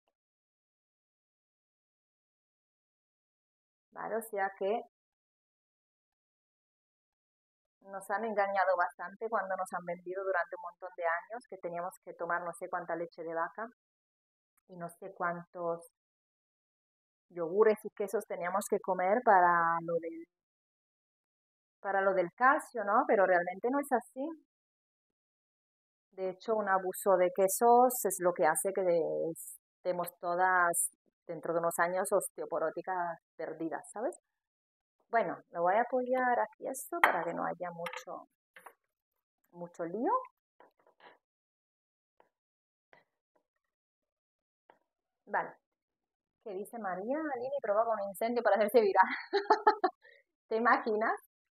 S1: ¿vale? O sea que nos han engañado bastante cuando nos han vendido durante un montón de años que teníamos que tomar no sé cuánta leche de vaca y no sé cuántos yogures y quesos teníamos que comer para lo del, para lo del calcio, ¿no? Pero realmente no es así. De hecho, un abuso de quesos es lo que hace que estemos todas dentro de unos años osteoporóticas perdidas, ¿sabes? Bueno, lo voy a apoyar aquí esto para que no haya mucho, mucho lío. Vale. ¿Qué dice María? Lini provoca un incendio para hacerse viral. ¿Te imaginas?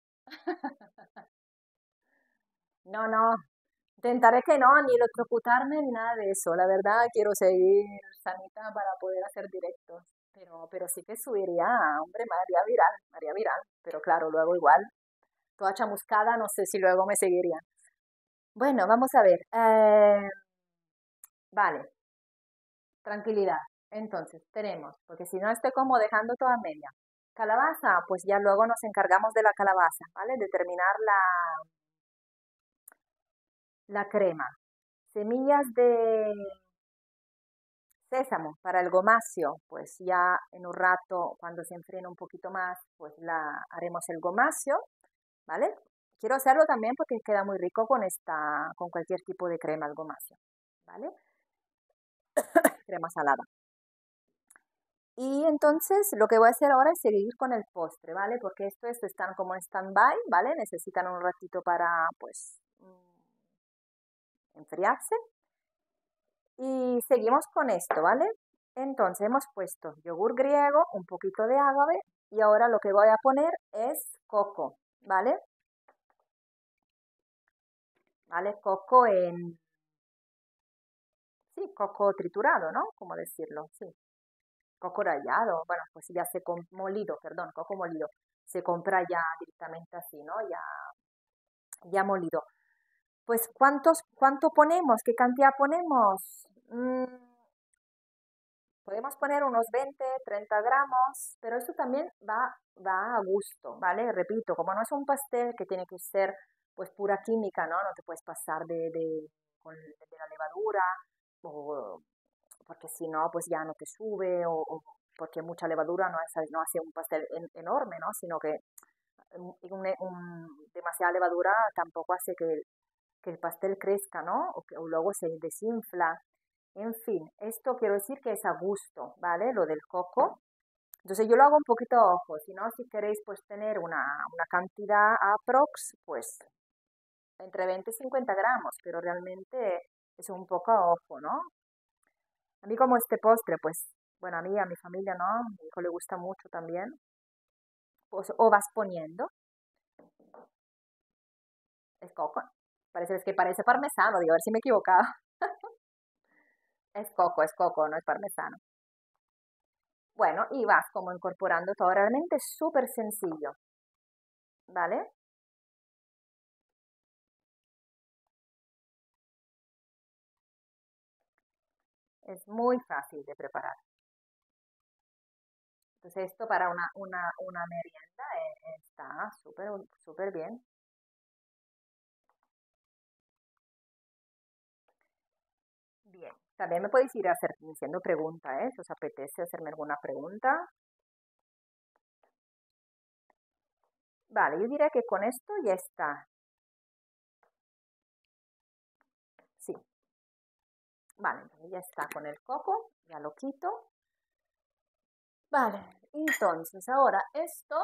S1: No, no. Intentaré que no, ni electrocutarme ni nada de eso. La verdad, quiero seguir sanita para poder hacer directos. Pero, pero sí que subiría, hombre, María viral, María viral. Pero claro, luego igual, toda chamuscada, no sé si luego me seguirían. Bueno, vamos a ver. Eh, vale, tranquilidad. Entonces, tenemos, porque si no estoy como dejando toda media. Calabaza, pues ya luego nos encargamos de la calabaza, ¿vale? De terminar la, la crema. Semillas de sésamo para el gomacio, pues ya en un rato, cuando se enfríe un poquito más, pues la haremos el gomacio, ¿vale? Quiero hacerlo también porque queda muy rico con esta, con cualquier tipo de crema el gomacio, ¿vale? Crema salada. Y entonces lo que voy a hacer ahora es seguir con el postre, ¿vale? Porque esto, esto están como en stand-by, ¿vale? Necesitan un ratito para, pues, mm, enfriarse. Y seguimos con esto, ¿vale? Entonces hemos puesto yogur griego, un poquito de agave y ahora lo que voy a poner es coco, ¿vale? ¿Vale? Coco en, sí, coco triturado, ¿no? ¿Cómo decirlo? Sí, coco rallado, bueno, pues ya se com- molido, perdón, coco molido. Se compra ya directamente así, ¿no? Ya, ya molido. Pues, ¿cuántos, cuánto ponemos? ¿Qué cantidad ponemos? Mm, podemos poner unos veinte, treinta gramos, pero eso también va, va a gusto, ¿vale? Repito, como no es un pastel que tiene que ser pues pura química, ¿no? No te puedes pasar de, de, con- de la levadura, o, porque si no, pues ya no te sube, o, o porque mucha levadura no, es- no hace un pastel en- enorme, ¿no? Sino que un- un- un- demasiada levadura tampoco hace que, que el pastel crezca, ¿no? O que o luego se desinfla. En fin, esto quiero decir que es a gusto, ¿vale? Lo del coco. Entonces yo lo hago un poquito a ojo, si no, si queréis pues tener una, una cantidad aprox, pues entre veinte y cincuenta gramos, pero realmente es un poco a ojo, ¿no? A mí como este postre, pues, bueno, a mí, a mi familia, ¿no? A mi hijo le gusta mucho también. Pues o vas poniendo, es coco. Parece, es que parece parmesano, digo, a ver si me he equivocado. Es coco, es coco, no es parmesano. Bueno, y vas como incorporando todo. Realmente es súper sencillo, ¿vale? Es muy fácil de preparar. Entonces esto para una, una, una merienda eh, está súper, súper bien. Bien. También me podéis ir hacer, haciendo preguntas, ¿eh? Si os apetece hacerme alguna pregunta. Vale, yo diría que con esto ya está. Sí. Vale, entonces ya está con el coco. Ya lo quito. Vale, entonces ahora esto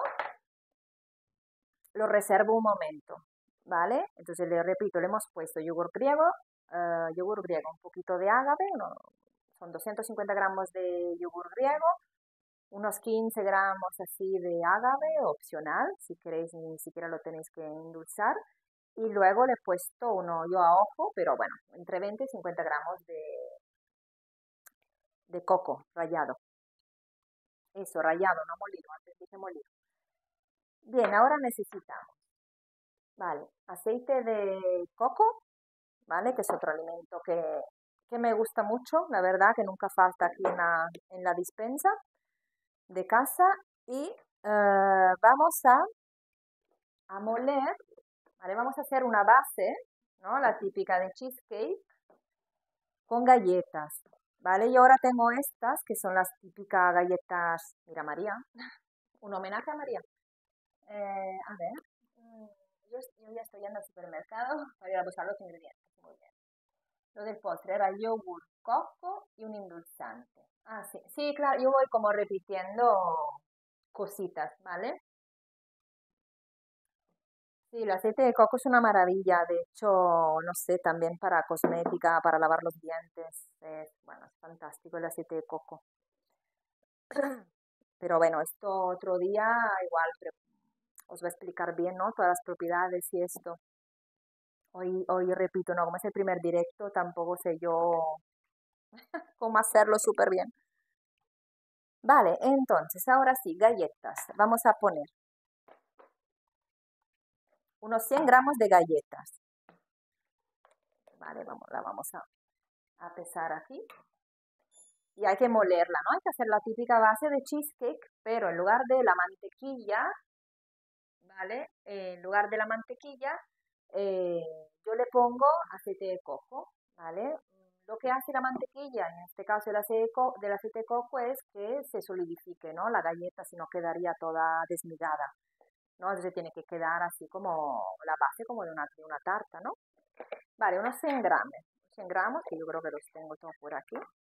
S1: lo reservo un momento, ¿vale? Entonces le repito, le hemos puesto yogur griego, eh, yogur griego, un poquito de ágave, uno- son doscientos cincuenta gramos de yogur griego, unos quince gramos así de ágave, opcional, si queréis ni siquiera lo tenéis que endulzar, y luego le he puesto uno yo a ojo, pero bueno, entre veinte y cincuenta gramos de, de coco rallado. Eso, rallado, no molido, antes dije molido. Bien, ahora necesitamos, vale, aceite de coco, ¿vale? Que es otro alimento que, que me gusta mucho, la verdad, que nunca falta aquí en la, en la despensa de casa. Y eh, vamos a, a moler, ¿vale? Vamos a hacer una base, ¿no? La típica de cheesecake con galletas, ¿vale? Y ahora tengo estas, que son las típicas galletas, mira María, un homenaje a María. Eh, a ver, mm, yo, yo ya estoy yendo al supermercado para ir a buscar los ingredientes. Muy bien. Lo del postre era yogur, coco y un endulzante. Ah, sí. Sí, claro, yo voy como repitiendo cositas, ¿vale? Sí, el aceite de coco es una maravilla. De hecho, no sé, también para cosmética, para lavar los dientes. Es, bueno, es fantástico el aceite de coco. Pero bueno, esto otro día igual pre- os va a explicar bien, ¿no? Todas las propiedades y esto. Hoy, hoy repito, no, como es el primer directo, tampoco sé yo cómo hacerlo súper bien. Vale, entonces ahora sí, galletas. Vamos a poner unos cien gramos de galletas. Vale, vamos, la vamos a, a pesar aquí. Y hay que molerla, ¿no? Hay que hacer la típica base de cheesecake, pero en lugar de la mantequilla, ¿vale? Eh, en lugar de la mantequilla, eh, yo le pongo aceite de coco, ¿vale? Lo que hace la mantequilla, en este caso el aceite de co- del aceite de coco, es que se solidifique, ¿no? La galleta, si no quedaría toda desmigada, ¿no? Entonces tiene que quedar así como la base como de una, de una tarta, ¿no? Vale, unos cien gramos, cien gramos, que yo creo que los tengo todos por aquí.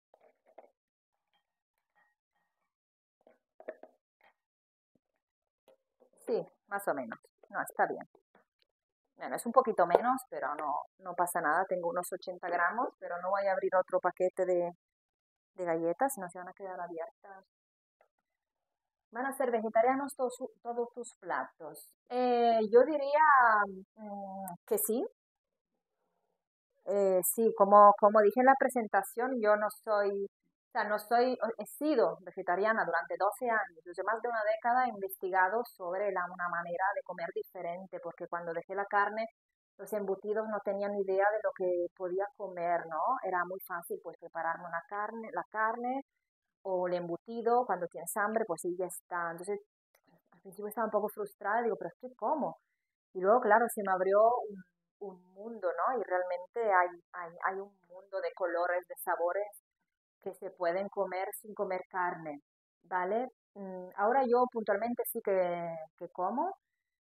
S1: Sí, más o menos. No, está bien. Bueno, es un poquito menos, pero no, no pasa nada. Tengo unos ochenta gramos, pero no voy a abrir otro paquete de, de galletas, no se van a quedar abiertas. Van a ser vegetarianos todos, su- todos tus platos. Eh, yo diría mm, que sí, Eh, sí, como, como dije en la presentación, yo no soy, o sea, no soy, he sido vegetariana durante doce años, desde más de una década he investigado sobre la, una manera de comer diferente, porque cuando dejé la carne, los embutidos no tenían ni idea de lo que podía comer, ¿no? Era muy fácil, pues, prepararme una carne, la carne o el embutido, cuando tienes hambre, pues sí, ya está. Entonces, al principio estaba un poco frustrada, digo, pero es que ¿cómo? Y luego, claro, se me abrió un, un mundo, ¿no? Y realmente hay, hay, hay un mundo de colores, de sabores que se pueden comer sin comer carne, ¿vale? Mm, ahora yo puntualmente sí que, que como.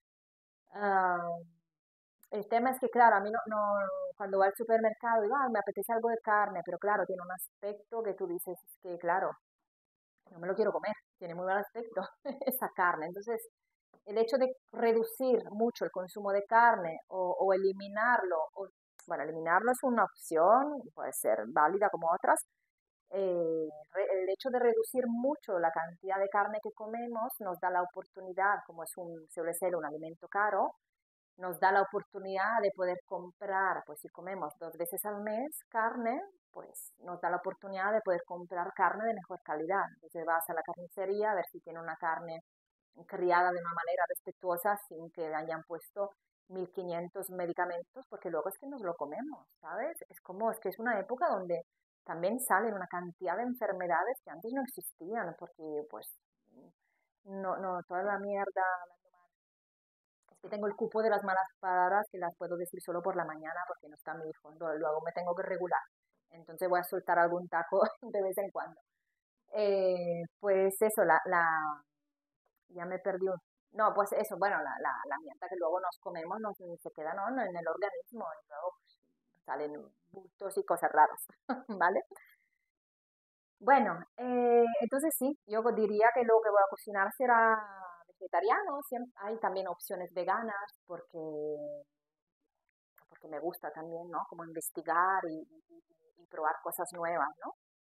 S1: Ah, el tema es que, claro, a mí no, no cuando voy al supermercado digo, "Ah, me apetece algo de carne", pero claro, tiene un aspecto que tú dices, es que, claro, no me lo quiero comer, tiene muy mal aspecto esa carne. Entonces, el hecho de reducir mucho el consumo de carne o, o eliminarlo, o, bueno, eliminarlo es una opción, puede ser válida como otras. Eh, re- el hecho de reducir mucho la cantidad de carne que comemos nos da la oportunidad, como es un, suele ser un alimento caro, nos da la oportunidad de poder comprar, pues si comemos dos veces al mes carne, pues nos da la oportunidad de poder comprar carne de mejor calidad. Entonces vas a la carnicería a ver si tiene una carne criada de una manera respetuosa sin que le hayan puesto mil quinientos medicamentos, porque luego es que nos lo comemos, ¿sabes? Es como, es que es una época donde también salen una cantidad de enfermedades que antes no existían, porque pues no, no, toda la mierda, es que tengo el cupo de las malas palabras que las puedo decir solo por la mañana porque no está mi hijo, entonces luego me tengo que regular. Entonces voy a soltar algún taco de vez en cuando. Eh, pues eso, la, la, ya me perdí. un- No, pues eso, bueno, la, la, la mierda que luego nos comemos nos, se queda, ¿no? en el organismo y luego pues, salen bultos y cosas raras, ¿vale? Bueno, eh, entonces sí, yo diría que lo que voy a cocinar será vegetariano. Siem- hay también opciones veganas porque porque me gusta también, ¿no? Como investigar y, y- y probar cosas nuevas, ¿no?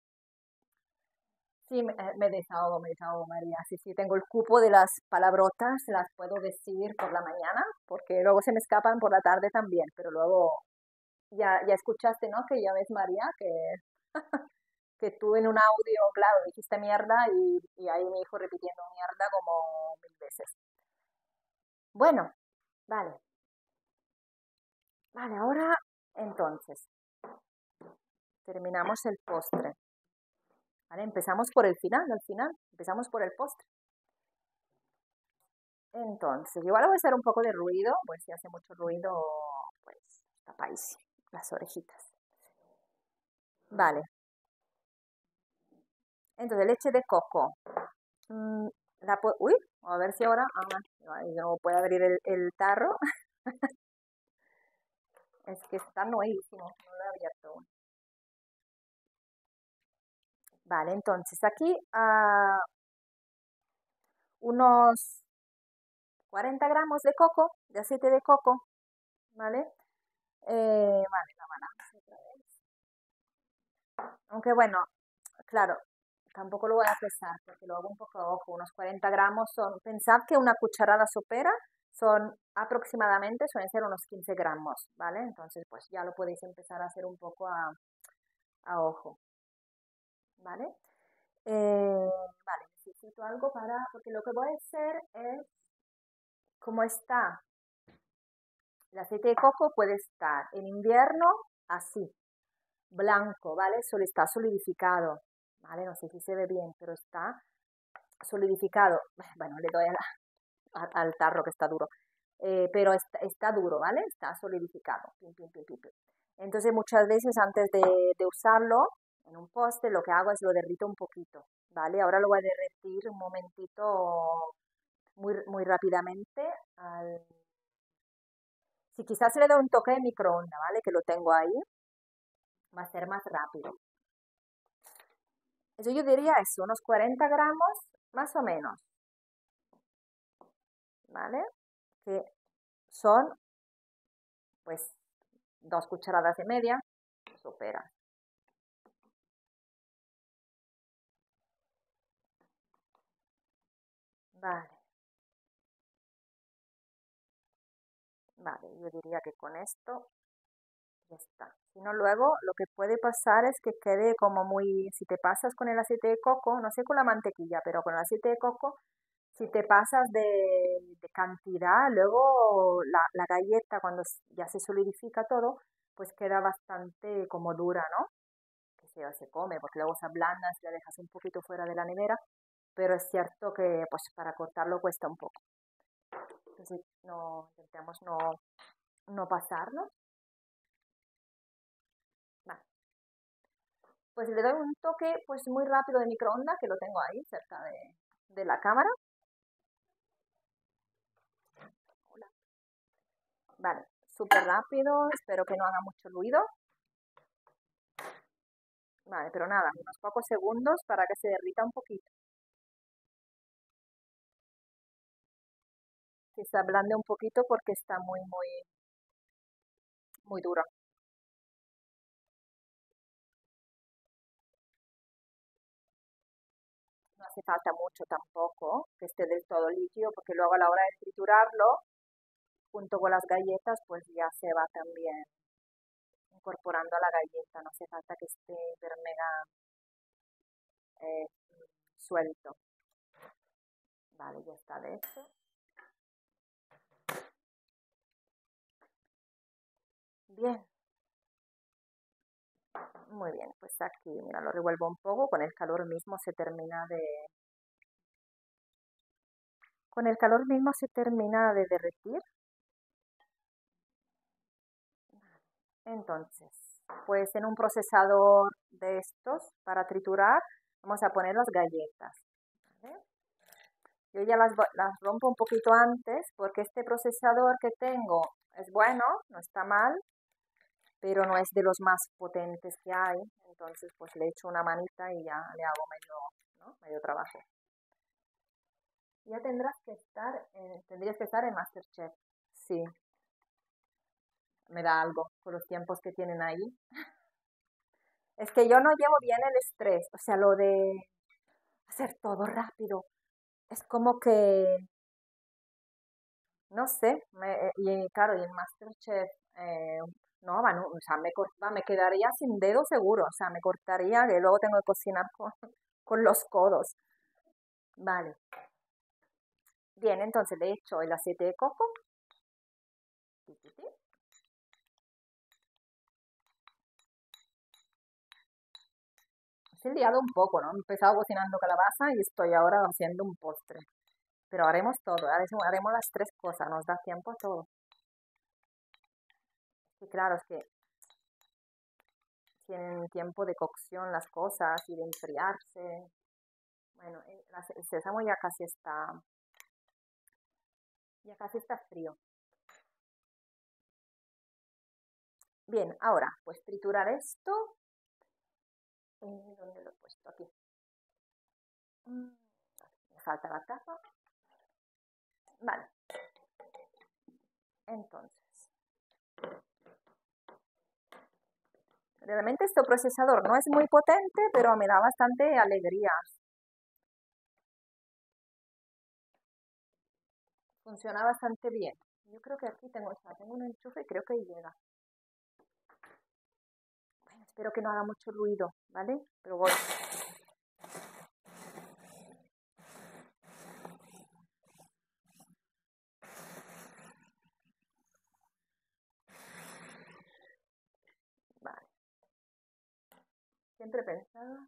S1: Sí, me, eh, me desahogo, me desahogo, María. Sí, sí, tengo el cupo de las palabrotas, las puedo decir por la mañana, porque luego se me escapan por la tarde también, pero luego ya, ya escuchaste, ¿no? Que ya ves, María, que, que tú en un audio, claro, dijiste mierda y, y ahí mi hijo repitiendo mierda como mil veces. Bueno, vale, vale, ahora entonces terminamos el postre. ¿Vale? Empezamos por el final, al final, empezamos por el postre. Entonces, igual voy a hacer un poco de ruido, pues si hace mucho ruido, pues tapáis las orejitas. Vale, entonces leche de coco. Mm, la pu- Uy, a ver si ahora, ah, ay, no puedo abrir el, el tarro, es que está nuevísimo, no lo he abierto aún. Vale, entonces aquí ah, unos cuarenta gramos de coco, de aceite de coco, ¿vale? Eh, vale, la balanza otra vez. Aunque bueno, claro, tampoco lo voy a pesar porque lo hago un poco a ojo. Unos cuarenta gramos son, pensad que una cucharada sopera son aproximadamente, suelen ser unos quince gramos, ¿vale? Entonces, pues ya lo podéis empezar a hacer un poco a, a ojo, ¿vale? Eh, vale, necesito algo para, porque lo que voy a hacer es, como está el aceite de coco, puede estar en invierno así, blanco, ¿vale? Solo está solidificado, ¿vale? No sé si se ve bien, pero está solidificado. Bueno, le doy a la- a- al tarro que está duro. Eh, pero está, está duro, ¿vale? Está solidificado. Pim, pim, pim, pim, pim. Entonces muchas veces antes de, de usarlo en un poste lo que hago es lo derrito un poquito, ¿vale? Ahora lo voy a derretir un momentito muy, muy rápidamente. al- Si quizás le doy un toque de microondas, ¿vale? Que lo tengo ahí, va a ser más rápido. Eso yo diría eso, unos cuarenta gramos más o menos, ¿vale? Que son pues dos cucharadas y media, supera. Vale, vale, yo diría que con esto Ya está. Si no, luego lo que puede pasar es que quede como muy, si te pasas con el aceite de coco, no sé con la mantequilla, pero con el aceite de coco, si te pasas de, de cantidad, luego la, la galleta cuando s- ya se solidifica todo, pues queda bastante como dura, ¿no? Que se, se come, porque luego se ablanda si la dejas un poquito fuera de la nevera, pero es cierto que pues para cortarlo cuesta un poco. Entonces no, intentamos no, no pasarlo. Vale. Pues le doy un toque pues muy rápido de microondas, que lo tengo ahí cerca de, de la cámara. Hola. Vale, súper rápido, espero que no haga mucho ruido. Vale, pero nada, unos pocos segundos para que se derrita un poquito, que se ablande un poquito porque está muy, muy, muy duro. No hace falta mucho tampoco que esté del todo líquido, porque luego a la hora de triturarlo, junto con las galletas, pues ya se va también incorporando a la galleta. No hace falta que esté hiper mega eh, suelto. Vale, ya está de esto. Bien, muy bien. Pues aquí, mira, lo revuelvo un poco. Con el calor mismo se termina de... Con el calor mismo se termina de derretir. Entonces, pues en un procesador de estos para triturar, vamos a poner las galletas. ¿Vale? Yo ya las, las rompo un poquito antes porque este procesador que tengo es bueno, no está mal, pero no es de los más potentes que hay. Entonces, pues le echo una manita y ya le hago medio, ¿no? medio trabajo. Ya tendrás que estar, en- tendrías que estar en MasterChef. Sí, me da algo con los tiempos que tienen ahí. Es que yo no llevo bien el estrés, o sea, lo de hacer todo rápido. Es como que, no sé, me- y claro, y en MasterChef, eh, no, va, no, o sea, me, cor- va, me quedaría sin dedo seguro, o sea, me cortaría que luego tengo que cocinar con, con los codos. Vale, bien, entonces le echo el aceite de coco. Ti, ti, ti. He liado un poco, ¿no? He empezado cocinando calabaza y estoy ahora haciendo un postre. Pero haremos todo, haremos, haremos las tres cosas, nos da tiempo a todo. Y claro, es que tienen tiempo de cocción las cosas y de enfriarse. Bueno, eh, la- el sésamo ya casi está, ya casi está frío. Bien, ahora, pues triturar esto. Eh, ¿dónde lo he puesto? Aquí. Mm, Me falta la tapa. Vale, entonces. Realmente este procesador no es muy potente, pero me da bastante alegría. Funciona bastante bien. Yo creo que aquí tengo, o sea, tengo un enchufe y creo que llega. Bueno, espero que no haga mucho ruido, ¿vale? Pero voy. Vale. Siempre he pensado.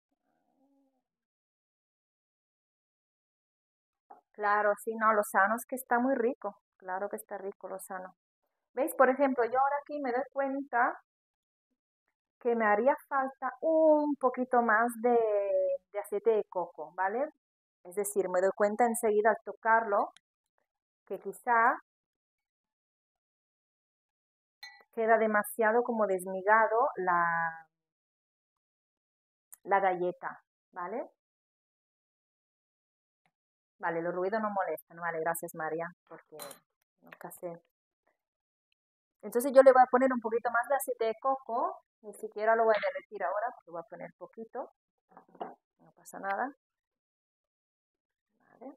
S1: Claro, sí, no, lo sano es que está muy rico. Claro que está rico lo sano. ¿Veis? Por ejemplo, yo ahora aquí me doy cuenta que me haría falta un poquito más de, de aceite de coco, ¿vale? Es decir, me doy cuenta enseguida al tocarlo que quizá queda demasiado como desmigado la, la galleta, ¿vale? Vale, los ruidos no molestan, vale, gracias María, porque nunca sé. Entonces yo le voy a poner un poquito más de aceite de coco, ni siquiera lo voy a derretir ahora, porque voy a poner poquito, no pasa nada, ¿vale?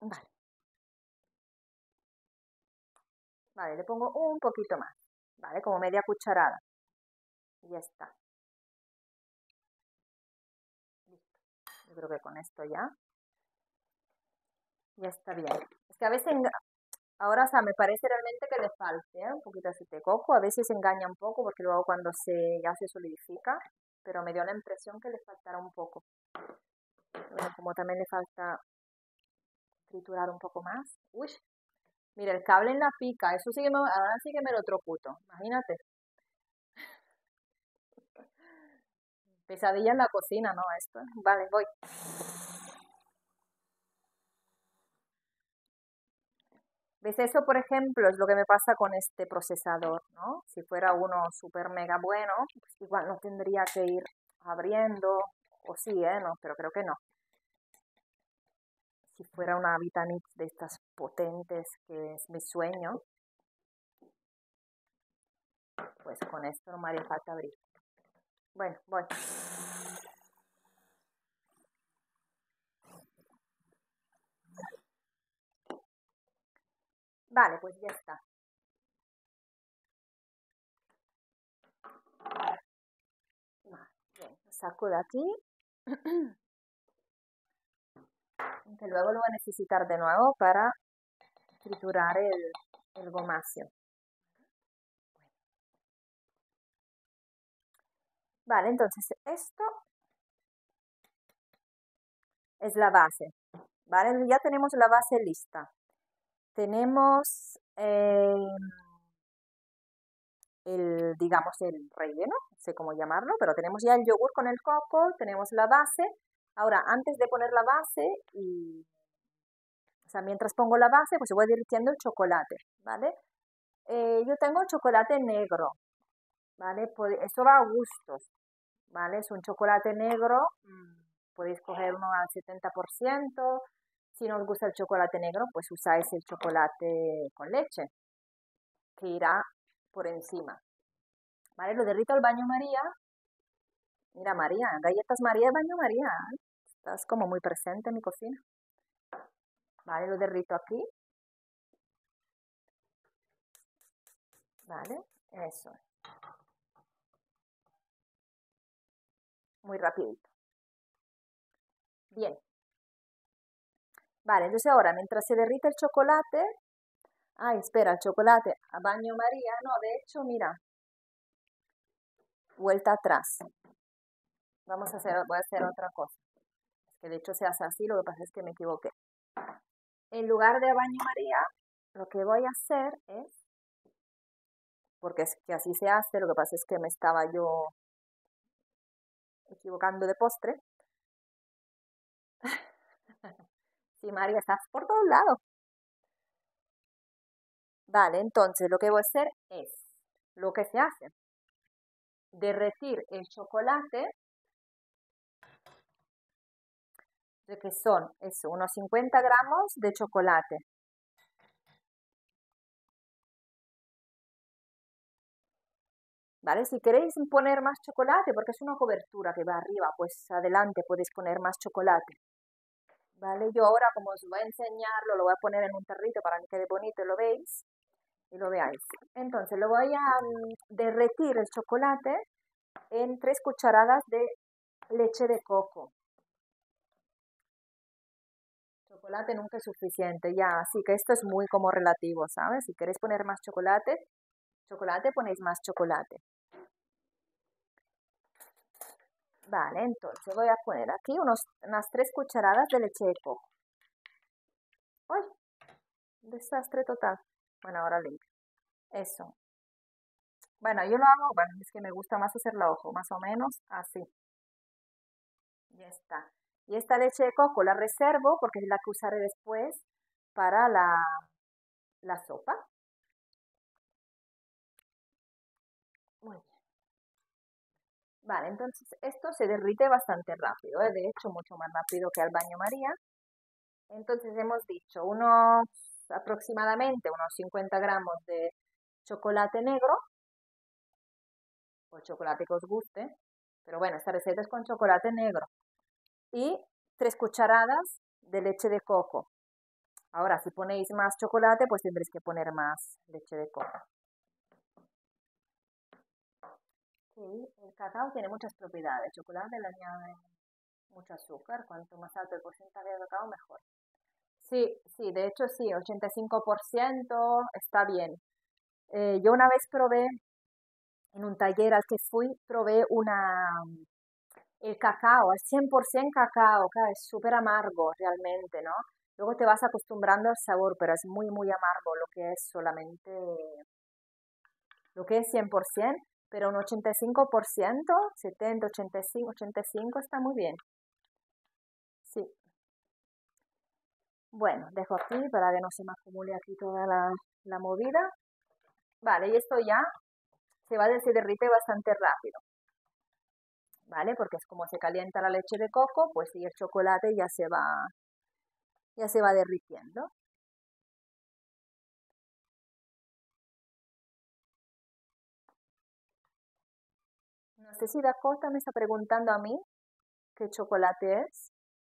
S1: Vale. Vale, le pongo un poquito más, ¿vale? Como media cucharada. Y ya está. Listo. Yo creo que con esto ya, ya está bien. Es que a veces, enga- ahora, o sea, me parece realmente que le falte, ¿eh? Un poquito de aceite de coco. A veces engaña un poco porque luego cuando se, ya se solidifica, pero me dio la impresión que le faltará un poco. Bueno, como también le falta triturar un poco más. Uy, mira, el cable en la pica, eso sí que me, ahora sí que me lo trocuto, imagínate. Pesadilla en la cocina, ¿no? Esto. Vale, voy. ¿Ves? Eso, por ejemplo, es lo que me pasa con este procesador, ¿no? Si fuera uno súper mega bueno, pues igual no tendría que ir abriendo, o sí, ¿eh? No, pero creo que no. Si fuera una Vitamix de estas potentes, que es mi sueño, pues con esto no me haría falta abrir. Bueno, voy. Vale, pues ya está. Vale, bien, lo saco de aquí, que luego lo voy a necesitar de nuevo para triturar el, el gomacio. Vale, entonces esto es la base. ¿Vale? Ya tenemos la base lista. Tenemos eh, el, digamos, el relleno, no sé cómo llamarlo, pero tenemos ya el yogur con el coco, tenemos la base. Ahora, antes de poner la base, y, o sea, mientras pongo la base, pues voy derritiendo el chocolate, ¿vale? Eh, yo tengo chocolate negro, ¿vale? Pod- Esto va a gustos, ¿vale? Es un chocolate negro, mm, podéis coger uno al setenta por ciento. Si no os gusta el chocolate negro, pues usáis el chocolate con leche, que irá por encima. ¿Vale? Lo derrito al baño María. Mira, María, galletas María y baño María. ¿Eh? Estás como muy presente en mi cocina. ¿Vale? Lo derrito aquí. ¿Vale? Eso. Muy rapidito. Bien. Vale, entonces ahora, mientras se derrite el chocolate... Ay, espera, el chocolate a baño María. No, de hecho, mira, vuelta atrás. Vamos a hacer, voy a hacer otra cosa. Es que de hecho se hace así, lo que pasa es que me equivoqué. En lugar de baño María, lo que voy a hacer es, porque es que así se hace, lo que pasa es que me estaba yo equivocando de postre. Sí, María, estás por todos lados. Vale, entonces lo que voy a hacer es lo que se hace. Derretir el chocolate, de que son eso, unos cincuenta gramos de chocolate. ¿Vale? Si queréis poner más chocolate, porque es una cobertura que va arriba, pues adelante podéis poner más chocolate. ¿Vale? Yo ahora, como os voy a enseñarlo, lo voy a poner en un tarrito para que quede bonito, lo veis y lo veáis. Entonces, lo voy a mm, derretir el chocolate en tres cucharadas de leche de coco. Chocolate nunca es suficiente, ya, así que esto es muy como relativo, ¿sabes? Si queréis poner más chocolate, chocolate ponéis más chocolate. Vale, entonces voy a poner aquí unos, unas tres cucharadas de leche de coco. ¡Uy! Desastre total. Bueno, ahora limpio. Eso. Bueno, yo lo hago, bueno, es que me gusta más hacerlo a ojo, más o menos así. Ya está. Y esta leche de coco la reservo porque es la que usaré después para la, la sopa. Muy bien. Vale, entonces esto se derrite bastante rápido, ¿eh? De hecho, mucho más rápido que al baño María. Entonces hemos dicho unos aproximadamente unos cincuenta gramos de chocolate negro o chocolate que os guste, pero bueno, esta receta es con chocolate negro y tres cucharadas de leche de coco. Ahora, si ponéis más chocolate, pues tendréis que poner más leche de coco. Sí, el cacao tiene muchas propiedades. El chocolate le añade mucho azúcar. Cuanto más alto el porcentaje de cacao, mejor. Sí, sí, de hecho sí, ochenta y cinco por ciento está bien. Eh, yo una vez probé, en un taller al que fui, probé una, el cacao, al cien por ciento cacao, claro, es súper amargo realmente, ¿no? Luego te vas acostumbrando al sabor, pero es muy, muy amargo lo que es solamente, lo que es cien por ciento, pero un ochenta y cinco por ciento, setenta, ochenta y cinco, ochenta y cinco está muy bien. Sí. Bueno, dejo aquí para que no se me acumule aquí toda la, la movida. Vale, y esto ya se va, se derrite bastante rápido. ¿Vale? Porque es como se calienta la leche de coco, pues y el chocolate ya se va, ya se va derritiendo. No sé si Dakota me está preguntando a mí qué chocolate es.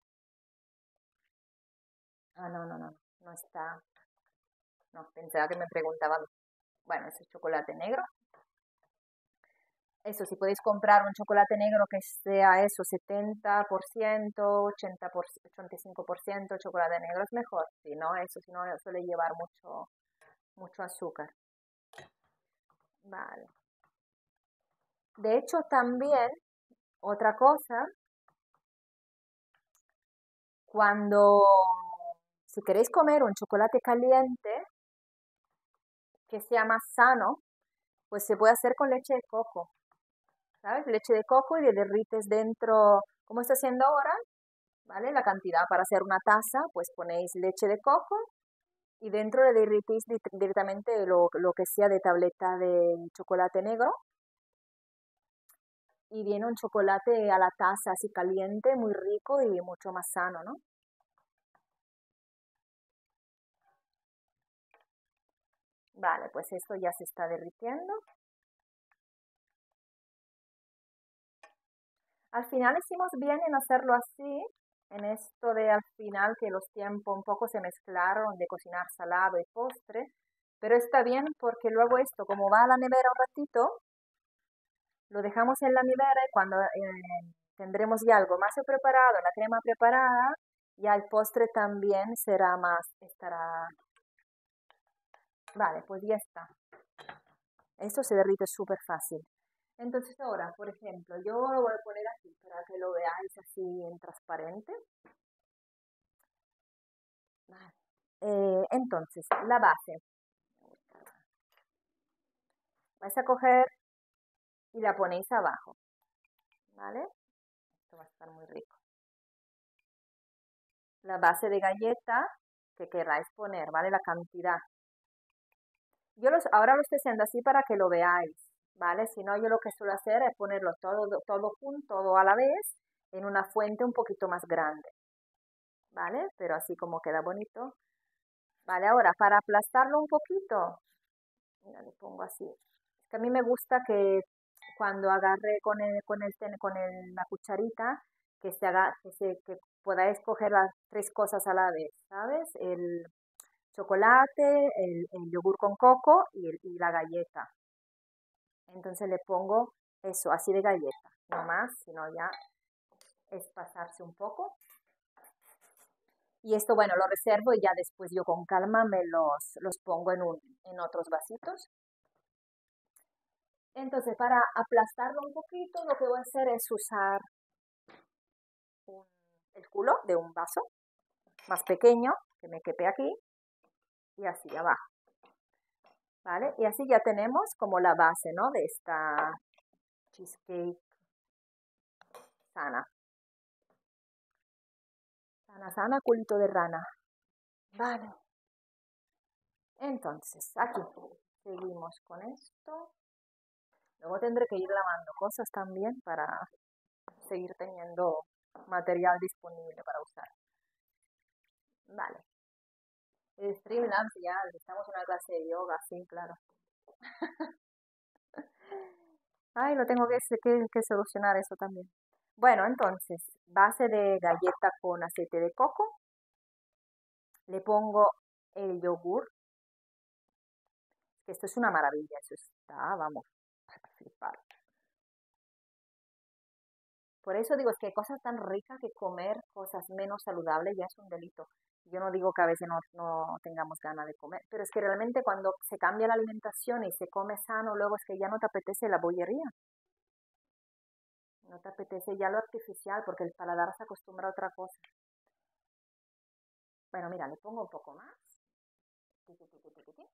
S1: Ah, no, no, no, no está. No, pensaba que me preguntaba. Bueno, ese chocolate negro. Eso, si podéis comprar un chocolate negro que sea eso, setenta por ciento, ochenta por, ochenta y cinco por ciento chocolate negro es mejor. Si no, eso, si no suele llevar mucho, mucho azúcar. Vale. De hecho, también, otra cosa, cuando, si queréis comer un chocolate caliente que sea más sano, pues se puede hacer con leche de coco, ¿sabes? Leche de coco y le derrites dentro, como está haciendo ahora, ¿vale? La cantidad para hacer una taza, pues ponéis leche de coco y dentro le derritís directamente lo, lo que sea de tableta de chocolate negro y viene un chocolate a la taza así caliente, muy rico y mucho más sano, ¿no? Vale, pues esto ya se está derritiendo. Al final hicimos bien en hacerlo así, en esto de al final que los tiempos un poco se mezclaron de cocinar salado y postre, pero está bien porque luego esto, como va a la nevera un ratito, lo dejamos en la nevera y cuando eh, tendremos ya algo más preparado, la crema preparada, ya el postre también será más, estará... Vale, pues ya está. Esto se derrite súper fácil. Entonces ahora, por ejemplo, yo lo voy a poner aquí para que lo veáis así en transparente. Vale. Eh, entonces, la base. Vais a coger y la ponéis abajo, ¿vale? Esto va a estar muy rico. La base de galleta que queráis poner, ¿vale? La cantidad. Yo los, ahora lo estoy haciendo así para que lo veáis, ¿vale? Si no, yo lo que suelo hacer es ponerlo todo, todo junto, todo a la vez, en una fuente un poquito más grande, ¿vale? Pero así como queda bonito. Vale, ahora para aplastarlo un poquito, mira, le pongo así. Es que a mí me gusta que cuando agarre con el, con el, ten- con el- la cucharita, que se haga, que se, que podáis coger las tres cosas a la vez, ¿sabes? El chocolate, el, el yogur con coco y, el- y la galleta. Entonces le pongo eso, así de galleta, no más, sino ya es pasarse un poco. Y esto, bueno, lo reservo y ya después yo con calma me los, los pongo en, un, en otros vasitos. Entonces, para aplastarlo un poquito, lo que voy a hacer es usar un- el culo de un vaso más pequeño, que me quepe aquí, y así abajo, ¿vale? Y así ya tenemos como la base, ¿no? De esta cheesecake sana. Sana, sana, culito de rana. Vale. Entonces, aquí seguimos con esto. Luego tendré que ir lavando cosas también para seguir teniendo material disponible para usar. Vale. El Streamlabs ya, estamos en una clase de yoga, sí, claro. Ay, lo tengo que, que, que solucionar eso también. Bueno, entonces, base de galleta con aceite de coco. Le pongo el yogur, que esto es una maravilla, eso está, vamos, a flipar. Por eso digo, es que hay cosas tan ricas que comer cosas menos saludables ya es un delito. Yo no digo que a veces no, no tengamos ganas de comer, pero es que realmente cuando se cambia la alimentación y se come sano, luego es que ya no te apetece la bollería, no te apetece ya lo artificial porque el paladar se acostumbra a otra cosa. Bueno, mira, le pongo un poco más. Tiqui, tiqui, tiqui, tiqui.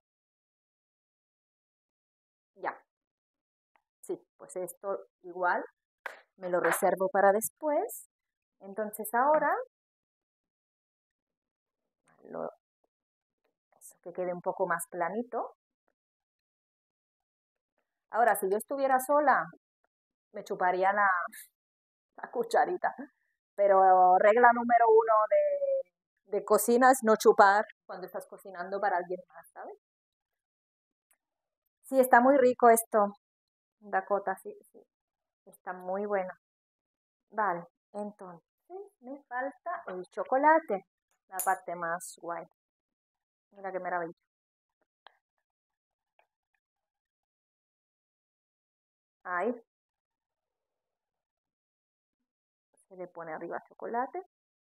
S1: Ya, sí, pues esto igual me lo reservo para después. Entonces ahora, lo, eso, que quede un poco más planito. Ahora, si yo estuviera sola, me chuparía la, la cucharita. Pero regla número uno de, de cocina es no chupar cuando estás cocinando para alguien más, ¿sabes? Sí, está muy rico esto, Dakota, sí, sí, está muy bueno. Vale, entonces me falta el chocolate, la parte más guay. Mira qué maravilla. Ahí se le pone arriba chocolate.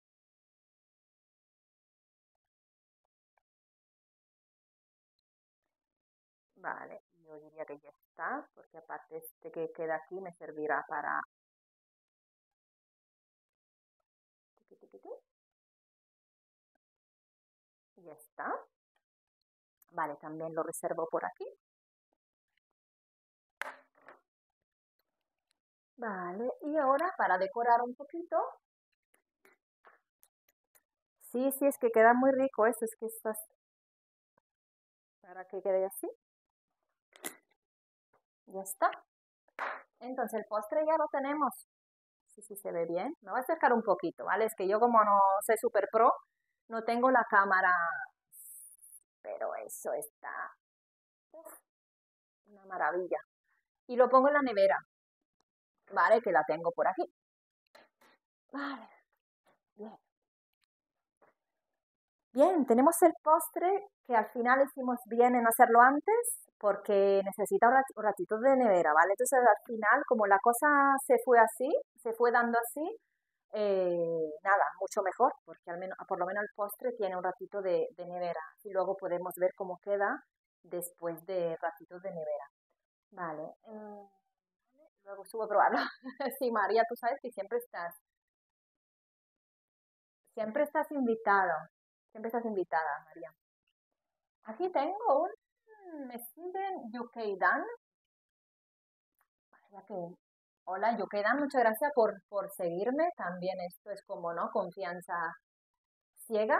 S1: Vale, yo diría que ya está, porque aparte este que queda aquí me servirá para... tiqui, tiqui, tiqui. Y ya está. Vale, también lo reservo por aquí. Vale, y ahora para decorar un poquito. Sí, sí, es que queda muy rico eso, es que estás... Para que quede así. Ya está. Entonces el postre ya lo tenemos. Sí, sí, se ve bien. Me voy a acercar un poquito, ¿vale? Es que yo como no soy super pro, no tengo la cámara, pero eso está uf, una maravilla. Y lo pongo en la nevera, ¿vale? Que la tengo por aquí. Vale, bien. Bien, tenemos el postre que al final hicimos bien en hacerlo antes porque necesita un rat- un ratito de nevera, ¿vale? Entonces al final, como la cosa se fue así, se fue dando así, eh, nada, mucho mejor, porque al menos, por lo menos el postre tiene un ratito de, de nevera y luego podemos ver cómo queda después de ratitos de nevera. Vale, eh, luego subo a probarlo. Sí, María, tú sabes que siempre estás, siempre estás invitado, siempre estás invitada, María. Aquí tengo un, me siguen U K Dan, ya que, hola U K Dan, muchas gracias por, por seguirme, también esto es como, ¿no? Confianza ciega.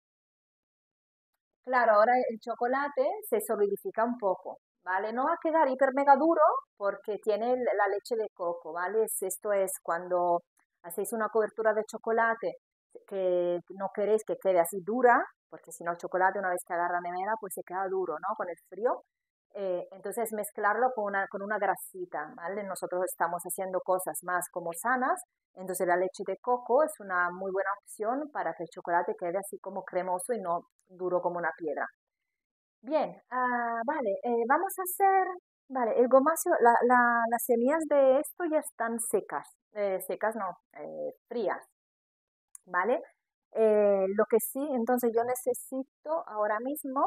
S1: Claro, ahora el chocolate se solidifica un poco, ¿vale? No va a quedar hiper mega duro porque tiene el- la leche de coco, ¿vale? Es- Esto es cuando hacéis una cobertura de chocolate que no queréis que quede así dura, porque si no el chocolate una vez que agarra nevera pues se queda duro, ¿no? Con el frío. Eh, entonces mezclarlo con una, con una grasita, ¿vale? Nosotros estamos haciendo cosas más como sanas, entonces la leche de coco es una muy buena opción para que el chocolate quede así como cremoso y no duro como una piedra. Bien, ah, vale, eh, vamos a hacer, vale, el gomacio, la- la- las semillas de esto ya están secas, eh, secas no, eh, frías, ¿vale? Eh, lo que sí, entonces yo necesito ahora mismo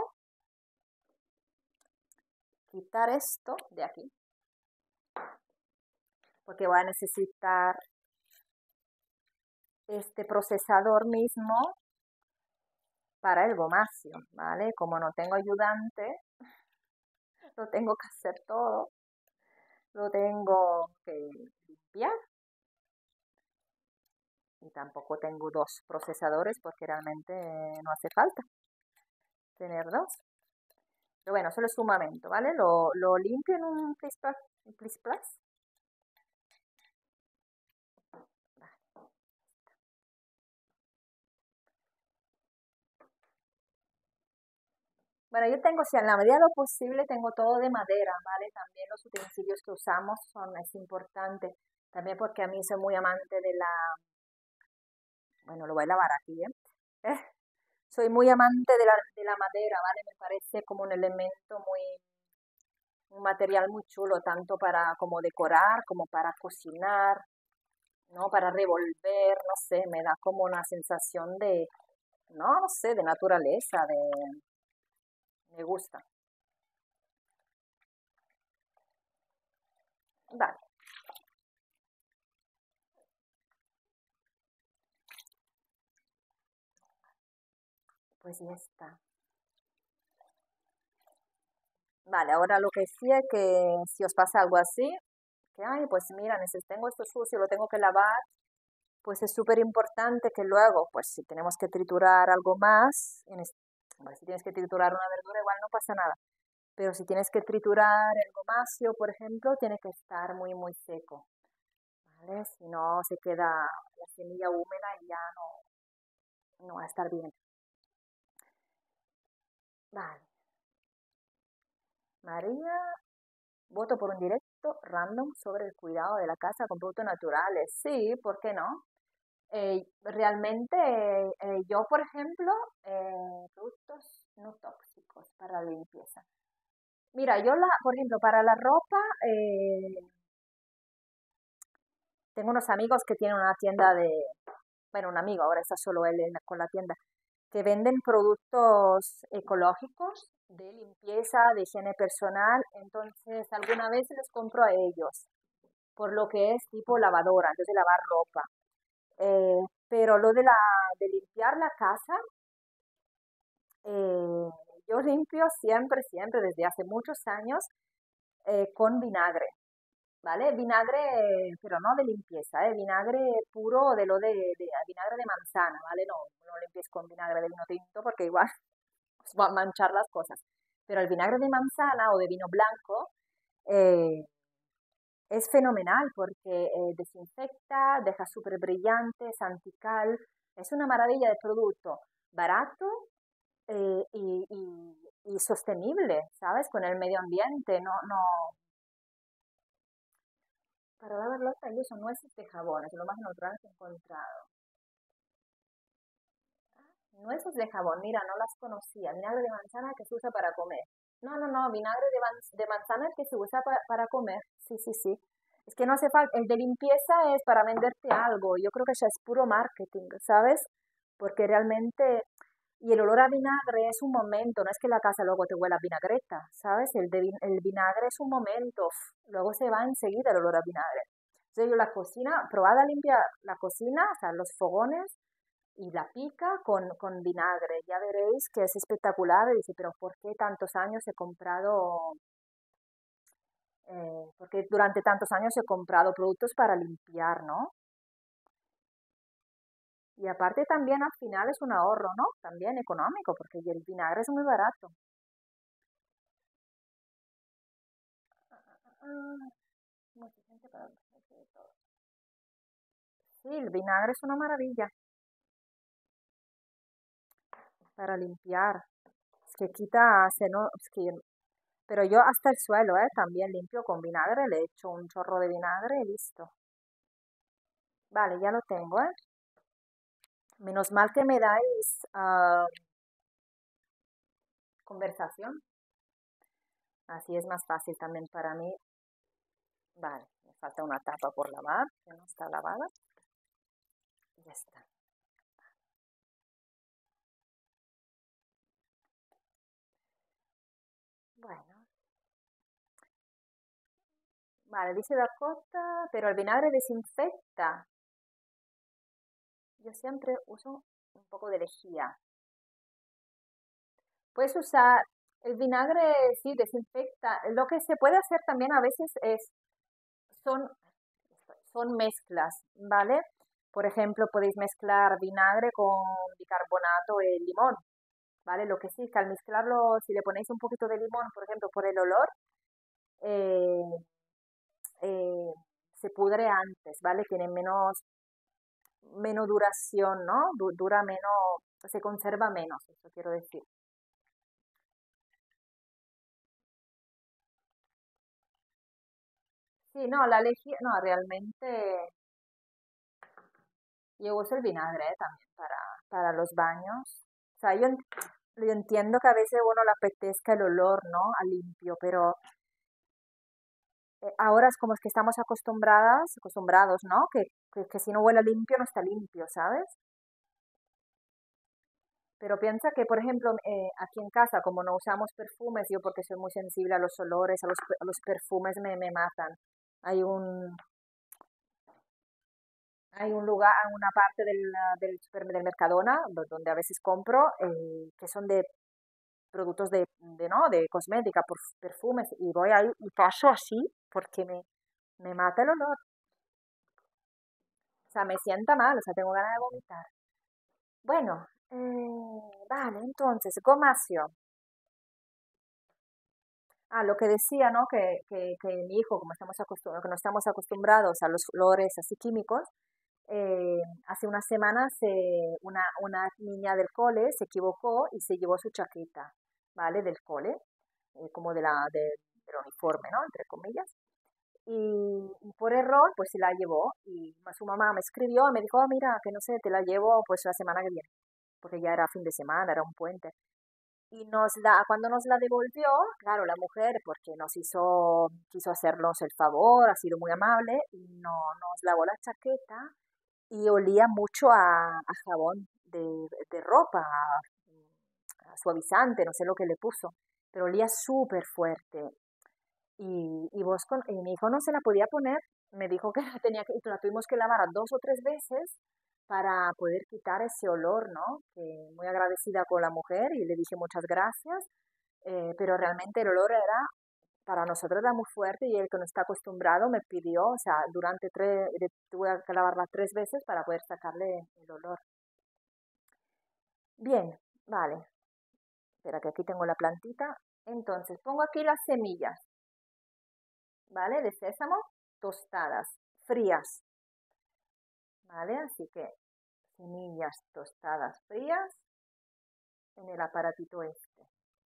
S1: quitar esto de aquí, porque voy a necesitar este procesador mismo para el gomacio, ¿vale? Como no tengo ayudante, lo tengo que hacer todo, lo tengo que limpiar y tampoco tengo dos procesadores porque realmente no hace falta tener dos. Pero bueno, solo es un momento, ¿vale? Lo, lo limpio en un Please Plus. un Please Plus. Bueno, yo tengo, si en la medida de lo posible, tengo todo de madera, ¿vale? También los utensilios que usamos son, es importante. También porque a mí soy muy amante de la, bueno, lo voy a lavar aquí, ¿eh? Soy muy amante de la, de la madera, ¿vale? Me parece como un elemento muy, un material muy chulo, tanto para como decorar, como para cocinar, ¿no? Para revolver, no sé, me da como una sensación de, no, no sé, de naturaleza, de, me gusta. Vale, pues ya está. Vale, ahora lo que sí es que si os pasa algo así, que, ay, pues mira, neces- tengo esto sucio, lo tengo que lavar, pues es súper importante que luego, pues si tenemos que triturar algo más, en es- bueno, si tienes que triturar una verdura, igual no pasa nada. Pero si tienes que triturar el gomasio, por ejemplo, tiene que estar muy, muy seco, ¿vale? Si no, se queda la semilla húmeda y ya no, no va a estar bien. Vale. María, voto por un directo random sobre el cuidado de la casa con productos naturales. Sí, ¿por qué no? Eh, realmente, eh, yo, por ejemplo, eh, productos no tóxicos para la limpieza. Mira, yo, la, por ejemplo, para la ropa, eh, tengo unos amigos que tienen una tienda de, bueno, un amigo, ahora está solo él en- con la tienda, que venden productos ecológicos de limpieza, de higiene personal. Entonces, alguna vez les compro a ellos, por lo que es tipo lavadora, antes de lavar ropa. Eh, pero lo de la de limpiar la casa, eh, yo limpio siempre, siempre, desde hace muchos años, eh, con vinagre, ¿vale? Vinagre, eh, pero no de limpieza, ¿eh? Vinagre puro de lo de, de- vinagre de manzana, ¿vale? No, no limpies con vinagre de vino tinto porque igual os va a manchar las cosas. Pero el vinagre de manzana o de vino blanco, eh, es fenomenal porque eh, desinfecta, deja súper brillante, es antical, es una maravilla de producto, barato, eh, y, y- y sostenible, ¿sabes? Con el medio ambiente, no, no, para lavar loza yo uso nueces de jabón, es lo más natural que he encontrado. Nueces de jabón, mira, no las conocía. Vinagre de manzana que se usa para comer. No, no, no, vinagre de, man- de manzana que se usa pa- para comer. Sí, sí, sí. Es que no hace falta, el de limpieza es para venderte algo. Yo creo que ya es puro marketing, ¿sabes? Porque realmente, y el olor a vinagre es un momento, no es que la casa luego te huela a vinagreta, ¿sabes? El, de, vin- el vinagre es un momento, uf, luego se va enseguida el olor a vinagre. Entonces yo la cocina, probada a limpiar la cocina, o sea, los fogones, y la pica con, con vinagre. Ya veréis que es espectacular. Y dice, pero ¿por qué tantos años he comprado, eh, por qué durante tantos años he comprado productos para limpiar, ¿no? Y aparte también al final es un ahorro, ¿no? También económico, porque el vinagre es muy barato. Ah, muy eficiente para el beneficio de todos. Sí, el vinagre es una maravilla para limpiar. Es que quita, se no, es que, pero yo hasta el suelo, ¿eh? También limpio con vinagre, le echo un chorro de vinagre y listo. Vale, ya lo tengo, ¿eh? Menos mal que me dais ah, conversación. Así es más fácil también para mí. Vale, me falta una tapa por lavar, que no está lavada. Ya está. Bueno, vale, dice Dakota, pero el vinagre desinfecta. Yo siempre uso un poco de lejía. Puedes usar el vinagre, sí, desinfecta. Lo que se puede hacer también a veces es, son, son mezclas, ¿vale? Por ejemplo, podéis mezclar vinagre con bicarbonato de limón, ¿vale? Lo que sí, que al mezclarlo, si le ponéis un poquito de limón, por ejemplo, por el olor, eh, eh, se pudre antes, ¿vale? Tiene menos, menos duración, ¿no? Du- dura menos, se conserva menos, eso quiero decir. Sí, no, la lejía, no, realmente yo uso el vinagre, eh, también para, para los baños. sea, yo, en- yo entiendo que a veces a uno le apetezca el olor, ¿no? A limpio, pero eh, ahora es como es que estamos acostumbradas, acostumbrados, ¿no? Que, que, que si no huele limpio no está limpio, ¿sabes? Pero piensa que, por ejemplo, eh, aquí en casa, como no usamos perfumes, yo porque soy muy sensible a los olores, a los, a los perfumes me, me matan. Hay un, hay un lugar, una parte del, ah, del, super- del Mercadona, do- donde a veces compro, eh, que son de productos de, de, ¿no? de cosmética, perf- perfumes, y voy ahí y paso así porque me, me mata el olor. O sea, me sienta mal, o sea, tengo ganas de vomitar. Bueno, eh, vale, entonces, gomacio. Ah, lo que decía, ¿no? Que, que, que mi hijo, como estamos acostumbrados, que no estamos acostumbrados a los olores así químicos, eh, hace unas semanas eh, una, una niña del cole se equivocó y se llevó su chaqueta, ¿vale? Del cole, eh, como de la, de- del uniforme, ¿no? Entre comillas. Y, y por error, pues se la llevó y ma- su mamá me escribió y me dijo, "Oh, mira, que no sé, te la llevo pues la semana que viene, porque ya era fin de semana, era un puente. Y nos la, cuando nos la devolvió, claro, la mujer, porque nos hizo, quiso hacernos el favor, ha sido muy amable, y no, nos lavó la chaqueta y olía mucho a, a jabón de, de ropa, a, a suavizante, no sé lo que le puso, pero olía súper fuerte. Y, y, vos con, y mi hijo no se la podía poner, me dijo que la, tenía que, la tuvimos que lavar dos o tres veces para poder quitar ese olor, ¿no? Que muy agradecida con la mujer y le dije muchas gracias, eh, pero realmente el olor era, para nosotros era muy fuerte y el que no está acostumbrado me pidió, o sea, durante tres, le tuve que lavarla tres veces para poder sacarle el olor. Bien, vale, espera que aquí tengo la plantita. Entonces, pongo aquí las semillas, ¿vale? De sésamo, tostadas, frías, ¿vale? Así que semillas tostadas frías en el aparatito este.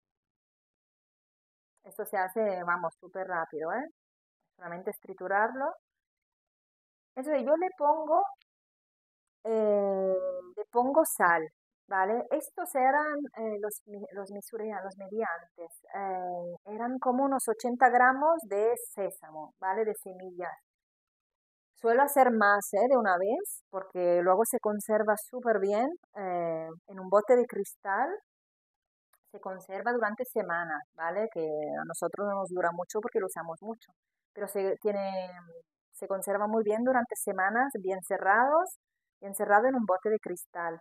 S1: Esto se hace, vamos, súper rápido, ¿eh? Solamente es triturarlo. Entonces yo le pongo, eh, le pongo sal, ¿vale? Estos eran eh, los, mi- los misurianos, los mediantes. Eh, eran como unos ochenta gramos de sésamo, ¿vale? De semillas. Suelo hacer más, ¿eh? De una vez, porque luego se conserva súper bien eh, en un bote de cristal. Se conserva durante semanas, ¿vale? Que a nosotros no nos dura mucho porque lo usamos mucho, pero se tiene, se conserva muy bien durante semanas, bien cerrados, bien cerrado en un bote de cristal.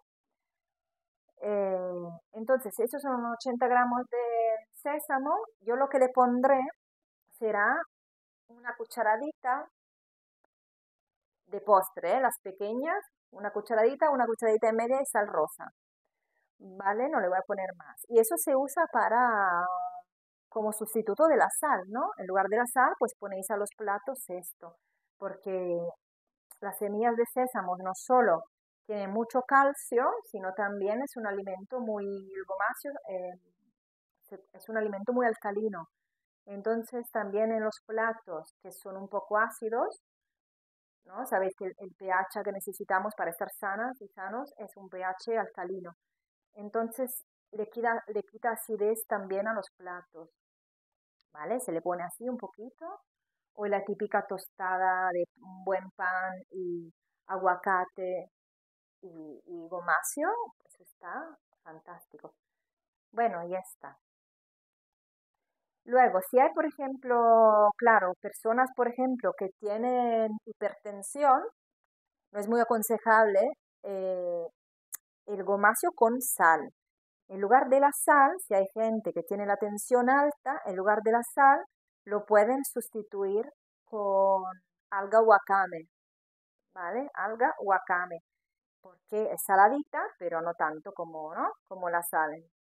S1: Eh, entonces, esos son ochenta gramos de sésamo. Yo lo que le pondré será una cucharadita de postre, ¿eh? Las pequeñas, una cucharadita, una cucharadita y media de sal rosa. ¿Vale? No le voy a poner más. Y eso se usa para como sustituto de la sal, ¿no? En lugar de la sal, pues ponéis a los platos esto, porque las semillas de sésamo no solo tienen mucho calcio, sino también es un alimento muy, el gomacio eh, es un alimento muy alcalino. Entonces también en los platos que son un poco ácidos, ¿no? Sabéis que el, el pH que necesitamos para estar sanas y sanos es un pH alcalino. Entonces le quita, le quita acidez también a los platos, ¿vale? Se le pone así un poquito. O la típica tostada de un buen pan y aguacate y, y gomacio, eso está fantástico. Bueno, ya está. Luego, si hay, por ejemplo, claro, personas, por ejemplo, que tienen hipertensión, no es muy aconsejable eh, el gomacio con sal. En lugar de la sal, si hay gente que tiene la tensión alta, en lugar de la sal, lo pueden sustituir con alga wakame, ¿vale? Alga wakame, porque es saladita, pero no tanto como, ¿no? Como la sal.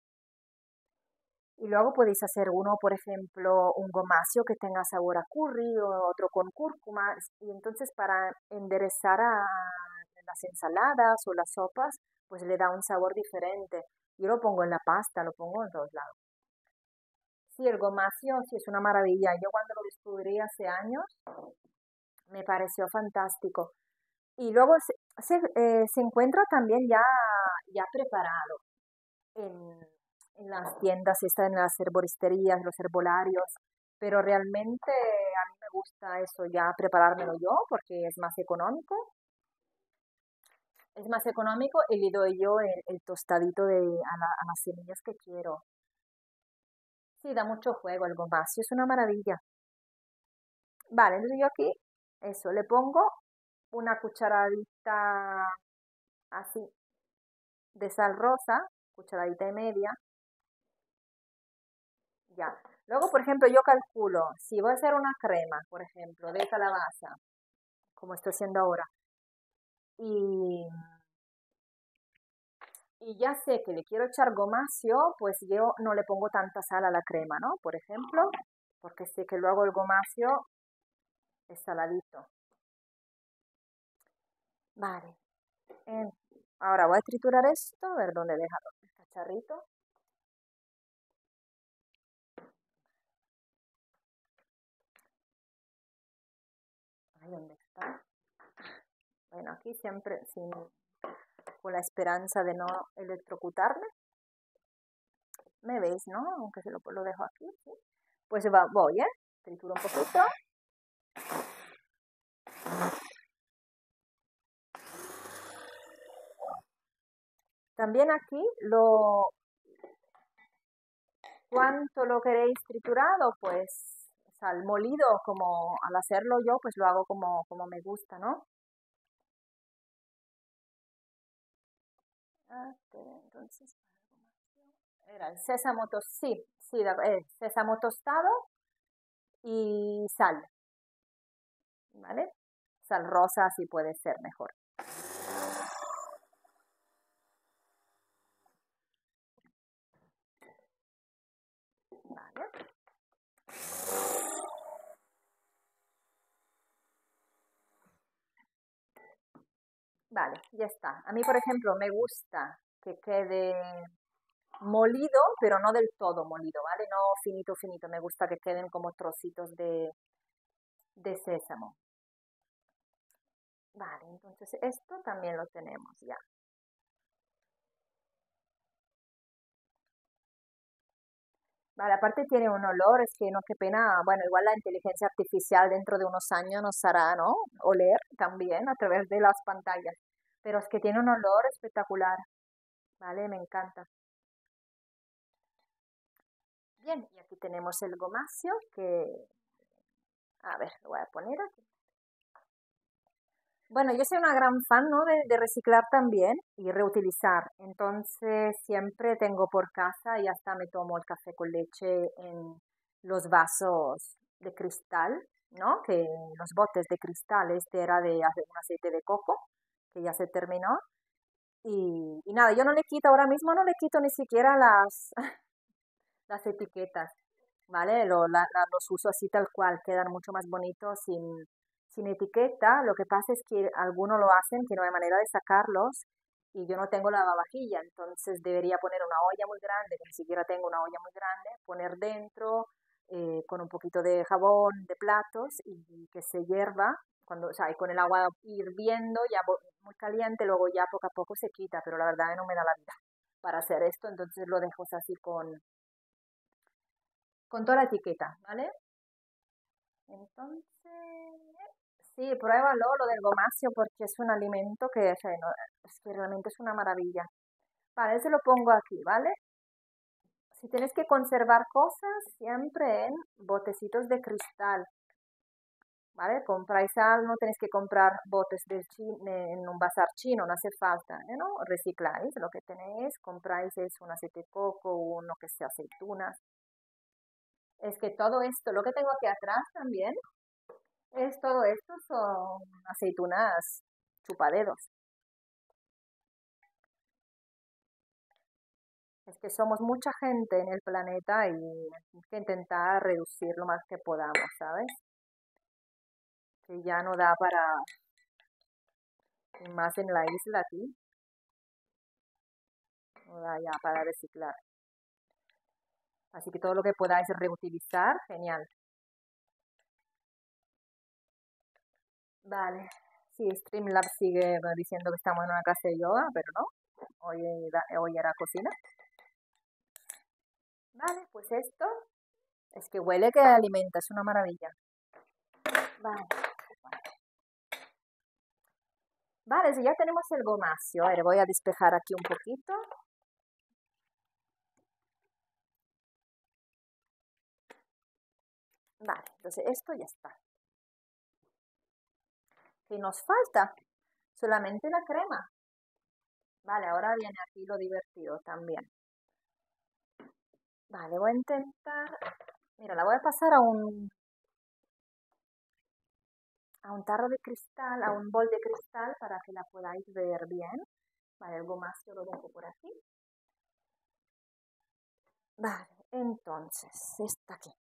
S1: Y luego podéis hacer uno, por ejemplo, un gomacio que tenga sabor a curry o otro con cúrcuma. Y entonces para enderezar a las ensaladas o las sopas, pues le da un sabor diferente. Yo lo pongo en la pasta, lo pongo en todos lados. Sí, el gomacio sí es una maravilla. Yo cuando lo descubrí hace años me pareció fantástico. Y luego se, se, eh, se encuentra también ya, ya preparado. en, en las tiendas, estas, en las herboristerías, los herbolarios, pero realmente a mí me gusta eso ya preparármelo yo porque es más económico, es más económico y le doy yo el, el tostadito de, a, la- a las semillas que quiero. Sí, da mucho juego el gomasio, es una maravilla. Vale, entonces yo aquí, eso, le pongo una cucharadita así de sal rosa, cucharadita y media, ya. Luego, por ejemplo, yo calculo, si voy a hacer una crema, por ejemplo, de calabaza, como estoy haciendo ahora, y, y ya sé que le quiero echar gomasio, pues yo no le pongo tanta sal a la crema, ¿no? Por ejemplo, porque sé que luego el gomasio es saladito. Vale. em, Ahora voy a triturar esto, a ver dónde he dejado el cacharrito. Ahí, ¿dónde está? Bueno, aquí siempre sin, con la esperanza de no electrocutarme. ¿Me veis, no? Aunque se lo, lo dejo aquí, ¿sí? Pues va, voy, ¿eh? Trituro un poquito. También aquí lo, ¿cuánto lo queréis triturado? Pues, o sea, el molido, como al hacerlo yo, pues lo hago como, como me gusta, ¿no? Ah, que entonces, era el sésamo tostado, sí, sí, de- eh, sésamo tostado y sal, ¿vale? Sal rosa, si puede ser mejor. ¿Vale? Vale, ya está. A mí, por ejemplo, me gusta que quede molido, pero no del todo molido, ¿vale? No finito, finito. Me gusta que queden como trocitos de, de sésamo. Vale, entonces esto también lo tenemos ya. Vale, aparte tiene un olor, es que no, qué pena. Bueno, igual la inteligencia artificial dentro de unos años nos hará, ¿no? Oler también a través de las pantallas. Pero es que tiene un olor espectacular, ¿vale? Me encanta. Bien, y aquí tenemos el gomasio que, a ver, lo voy a poner aquí. Bueno, yo soy una gran fan, ¿no? de, de reciclar también y reutilizar. Entonces siempre tengo por casa y hasta me tomo el café con leche en los vasos de cristal, ¿no? Que los botes de cristal, este era de hace- un aceite de coco, que ya se terminó. Y, y nada, yo no le quito, ahora mismo no le quito ni siquiera las, las etiquetas, ¿vale? Lo- la- la- los uso así tal cual, quedan mucho más bonitos sin, sin etiqueta. Lo que pasa es que algunos lo hacen que no hay manera de sacarlos y yo no tengo lavavajilla, entonces debería poner una olla muy grande, que ni siquiera tengo una olla muy grande, poner dentro eh, con un poquito de jabón de platos y que se hierva. Cuando, o sea, y con el agua hirviendo, ya bo- muy caliente, luego ya poco a poco se quita, pero la verdad no me da la vida para hacer esto, entonces lo dejo así con, con toda la etiqueta, ¿vale? Entonces, sí, pruébalo lo del gomasio porque es un alimento que, o sea, no- es que realmente es una maravilla. Vale, se lo pongo aquí, ¿vale? Si tienes que conservar cosas, siempre en botecitos de cristal, ¿vale? Compráis sal, no tenéis que comprar botes del chi- en un bazar chino, no hace falta, ¿eh? ¿no? Recicláis lo que tenéis, compráis es un aceite de coco, uno que sea aceitunas. Es que todo esto, lo que tengo aquí atrás también, es todo esto son aceitunas chupadedos. Es que somos mucha gente en el planeta y hay que intentar reducir lo más que podamos, ¿sabes? Que ya no da para, y más en la isla aquí, no da ya para reciclar. Así que todo lo que podáis reutilizar, genial. Vale. Sí, Streamlabs sigue diciendo que estamos en una clase de yoga, pero no. Hoy, era- hoy era cocina. Vale, pues esto es que huele que alimenta, es una maravilla. Vale. Vale, si ya tenemos el gomasio, a ver, voy a despejar aquí un poquito. Vale, entonces esto ya está. ¿Qué nos falta? Solamente la crema. Vale, ahora viene aquí lo divertido también. Vale, voy a intentar... Mira, la voy a pasar a un, a un tarro de cristal, a un bol de cristal para que la podáis ver bien. Vale, el gomasio lo dejo por aquí. Vale, entonces, está aquí.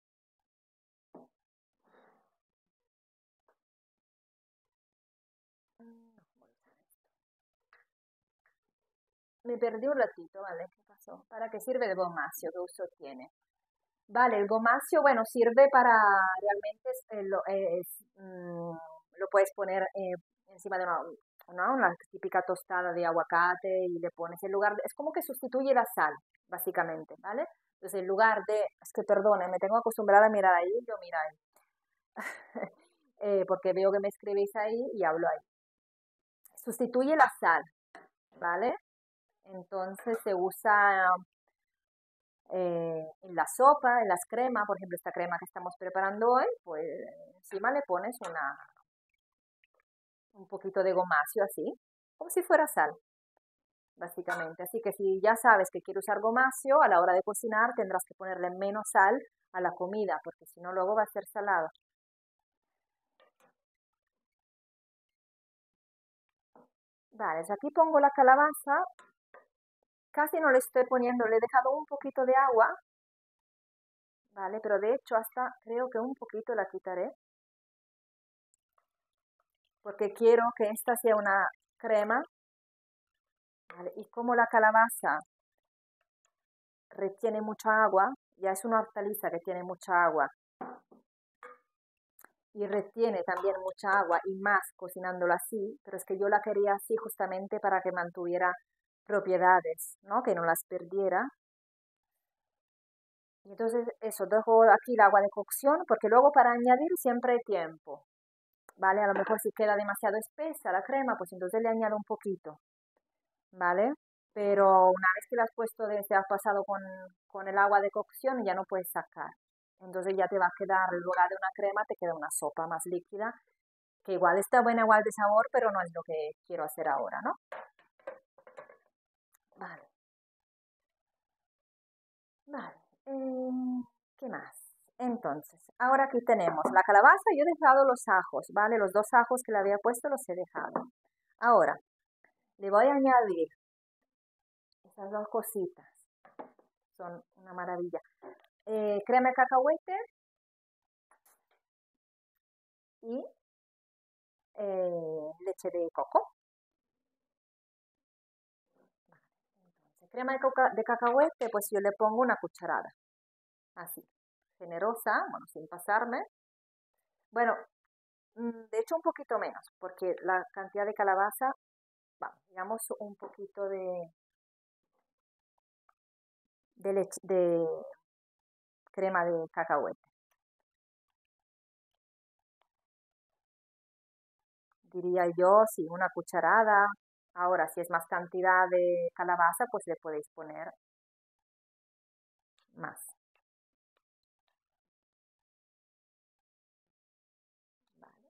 S1: Me perdí un ratito, ¿vale? ¿Qué pasó? ¿Para qué sirve el gomasio? ¿Qué uso tiene? Vale, el gomasio, bueno, sirve para realmente, es- eh, lo, eh, es, mm, lo puedes poner eh, encima de una, una, una típica tostada de aguacate y le pones en lugar de, es como que sustituye la sal, básicamente, ¿vale? Entonces, en lugar de, es que perdone, me tengo acostumbrada a mirar ahí, yo mira ahí, Eh, porque veo que me escribís ahí y hablo ahí. Sustituye la sal, ¿vale? Entonces se usa eh, en la sopa, en las cremas, por ejemplo, esta crema que estamos preparando hoy, pues encima le pones una, un poquito de gomasio así, como si fuera sal, básicamente. Así que si ya sabes que quieres usar gomasio, a la hora de cocinar tendrás que ponerle menos sal a la comida, porque si no luego va a ser salado. Vale, aquí pongo la calabaza, casi no le estoy poniendo, le he dejado un poquito de agua, vale, pero de hecho hasta creo que un poquito la quitaré, porque quiero que esta sea una crema. Vale, y como la calabaza retiene mucha agua, ya es una hortaliza que tiene mucha agua y retiene también mucha agua y más cocinándola así, pero es que yo la quería así justamente para que mantuviera propiedades, ¿no? Que no las perdiera. Y entonces eso, dejo aquí el agua de cocción porque luego para añadir siempre hay tiempo, ¿vale? A lo mejor si queda demasiado espesa la crema, pues entonces le añado un poquito, ¿vale? Pero una vez que la has puesto, de, se has pasado con, con el agua de cocción, ya no puedes sacar. Entonces ya te va a quedar, en lugar de una crema, te queda una sopa más líquida, que igual está buena, igual de sabor, pero no es lo que quiero hacer ahora, ¿no? Vale, vale. Em, ¿qué más? Entonces, ahora aquí tenemos la calabaza, yo he dejado los ajos, ¿vale? Los dos ajos que le había puesto los he dejado. Ahora, le voy a añadir esas dos cositas, son una maravilla. Eh, crema de cacahuete y eh, leche de coco. Entonces, crema de, coca de cacahuete, pues yo le pongo una cucharada, así, generosa, bueno, sin pasarme. Bueno, mm, de hecho un poquito menos, porque la cantidad de calabaza, vamos, digamos un poquito de, de, leche, de crema de cacahuete. Diría yo, sí, una cucharada. Ahora, si es más cantidad de calabaza, pues le podéis poner más. Vale.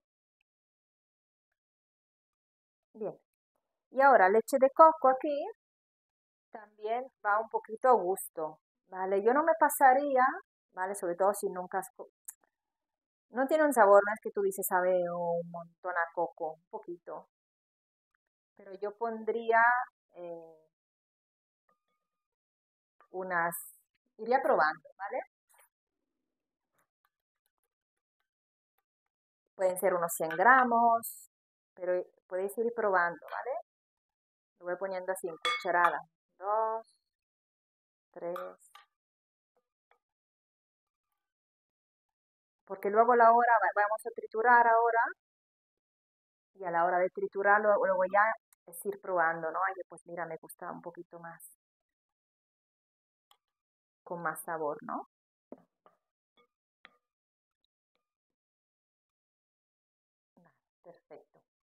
S1: Bien. Y ahora leche de coco aquí también va un poquito a gusto, ¿vale? Yo no me pasaría, ¿vale? Sobre todo si nunca has... co- No tiene un sabor, no es que tú dices sabe un montón a coco, un poquito. Pero yo pondría eh, unas... Iría probando, ¿vale? Pueden ser unos cien gramos, pero podéis ir probando, ¿vale? Lo voy poniendo así en cucharada. Dos, tres. Porque luego la hora, va- vamos a triturar ahora y a la hora de triturarlo, luego ya es ir probando, ¿no? Ay, pues mira, me gusta un poquito más. con más sabor, ¿no? Vale, perfecto.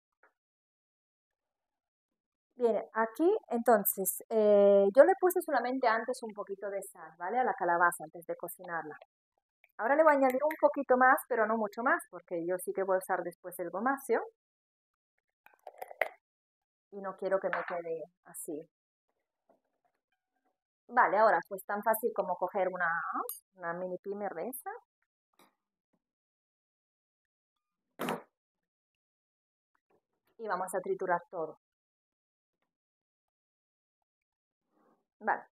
S1: Bien, aquí entonces eh, yo le puse solamente antes un poquito de sal, ¿vale? A la calabaza antes de cocinarla. Ahora le voy a añadir un poquito más, pero no mucho más, porque yo sí que voy a usar después el gomasio y no quiero que me quede así. Vale, ahora pues tan fácil como coger una, una mini pyme reza y vamos a triturar todo. Vale.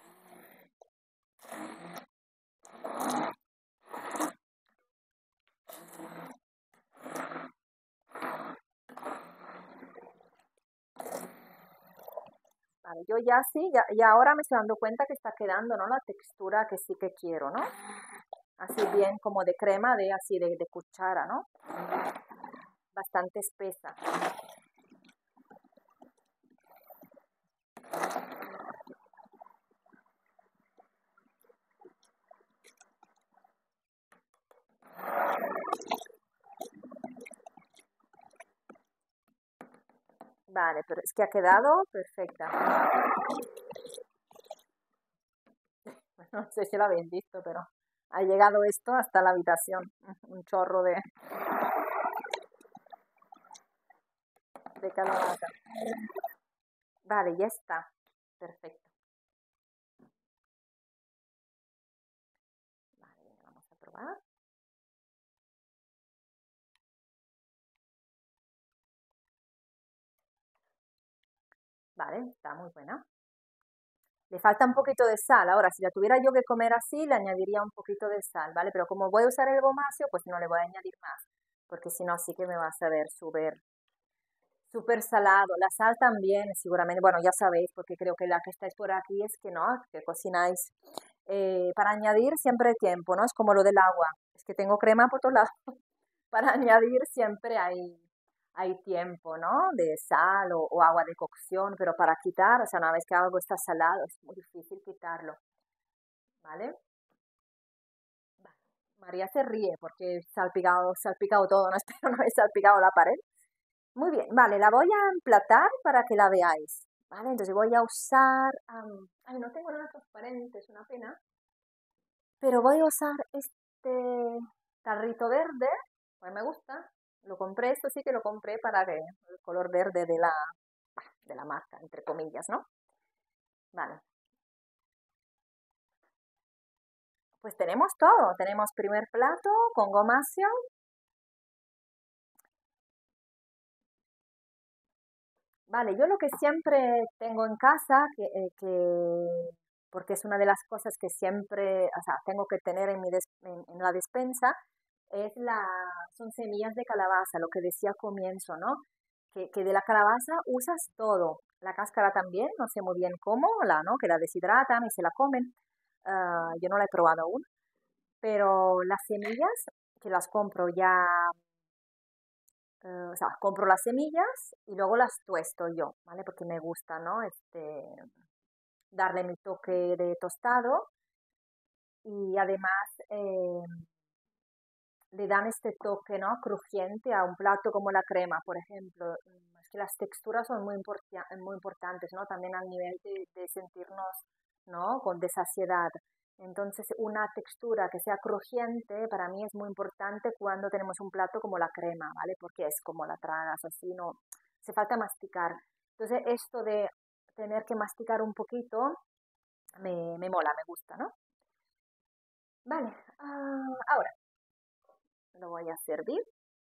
S1: Vale, yo ya sí, ya, ya ahora me estoy dando cuenta que está quedando, ¿no? La textura que sí que quiero, ¿no? Así bien como de crema, de así de, de cuchara, ¿no? Bastante espesa. Vale, pero es que ha quedado perfecta. No sé si lo habéis visto, pero ha llegado esto hasta la habitación. Un chorro de, de calabaza. Vale, ya está. Perfecto. Vale, vamos a probar. Vale, está muy buena. Le falta un poquito de sal. Ahora, si la tuviera yo que comer así, le añadiría un poquito de sal, ¿vale? Pero como voy a usar el gomasio, pues no le voy a añadir más, porque si no, sí que me va a saber súper súper salado. La sal también, seguramente, bueno, ya sabéis, porque creo que la que estáis por aquí es que no, que cocináis eh, para añadir siempre hay tiempo, ¿no? Es como lo del agua. Es que tengo crema por todos lados. Para añadir siempre hay, hay tiempo, ¿no? De sal o, o agua de cocción, pero para quitar, o sea, una vez que algo está salado, es muy difícil quitarlo, ¿vale? Vale. María se ríe porque he salpicado, salpicado todo, no espero no haber salpicado la pared. Muy bien, vale, la voy a emplatar para que la veáis, ¿vale? Entonces voy a usar, am, ay, no tengo nada transparente, es una pena, pero voy a usar este tarrito verde, pues me gusta, lo compré, esto sí que lo compré para que el color verde de la, de la marca, entre comillas, ¿no? Vale, pues tenemos todo, tenemos primer plato con gomasio. Vale, yo lo que siempre tengo en casa, que, eh, que- porque es una de las cosas que siempre, o sea, tengo que tener en, mi des- en, en la despensa, es la, son semillas de calabaza, lo que decía al comienzo, ¿no? Que, que de la calabaza usas todo. La cáscara también, no sé muy bien cómo, la, ¿no? Que la deshidratan y se la comen. Ah, yo no la he probado aún, pero las semillas que las compro ya eh, o sea, compro las semillas y luego las tuesto yo, ¿vale? Porque me gusta, ¿no? Este, darle mi toque de tostado y además eh, le dan este toque, ¿no? Crujiente a un plato como la crema, por ejemplo. Mm, Es que las texturas son muy, importia- muy importantes, ¿no? También al nivel de, de sentirnos, ¿no? Con de saciedad. Entonces, una textura que sea crujiente para mí es muy importante cuando tenemos un plato como la crema, ¿vale? Porque es como la tragas así, no, hace falta masticar. Entonces, esto de tener que masticar un poquito me, me mola, me gusta, ¿no? Vale, ah, ahora lo voy a servir.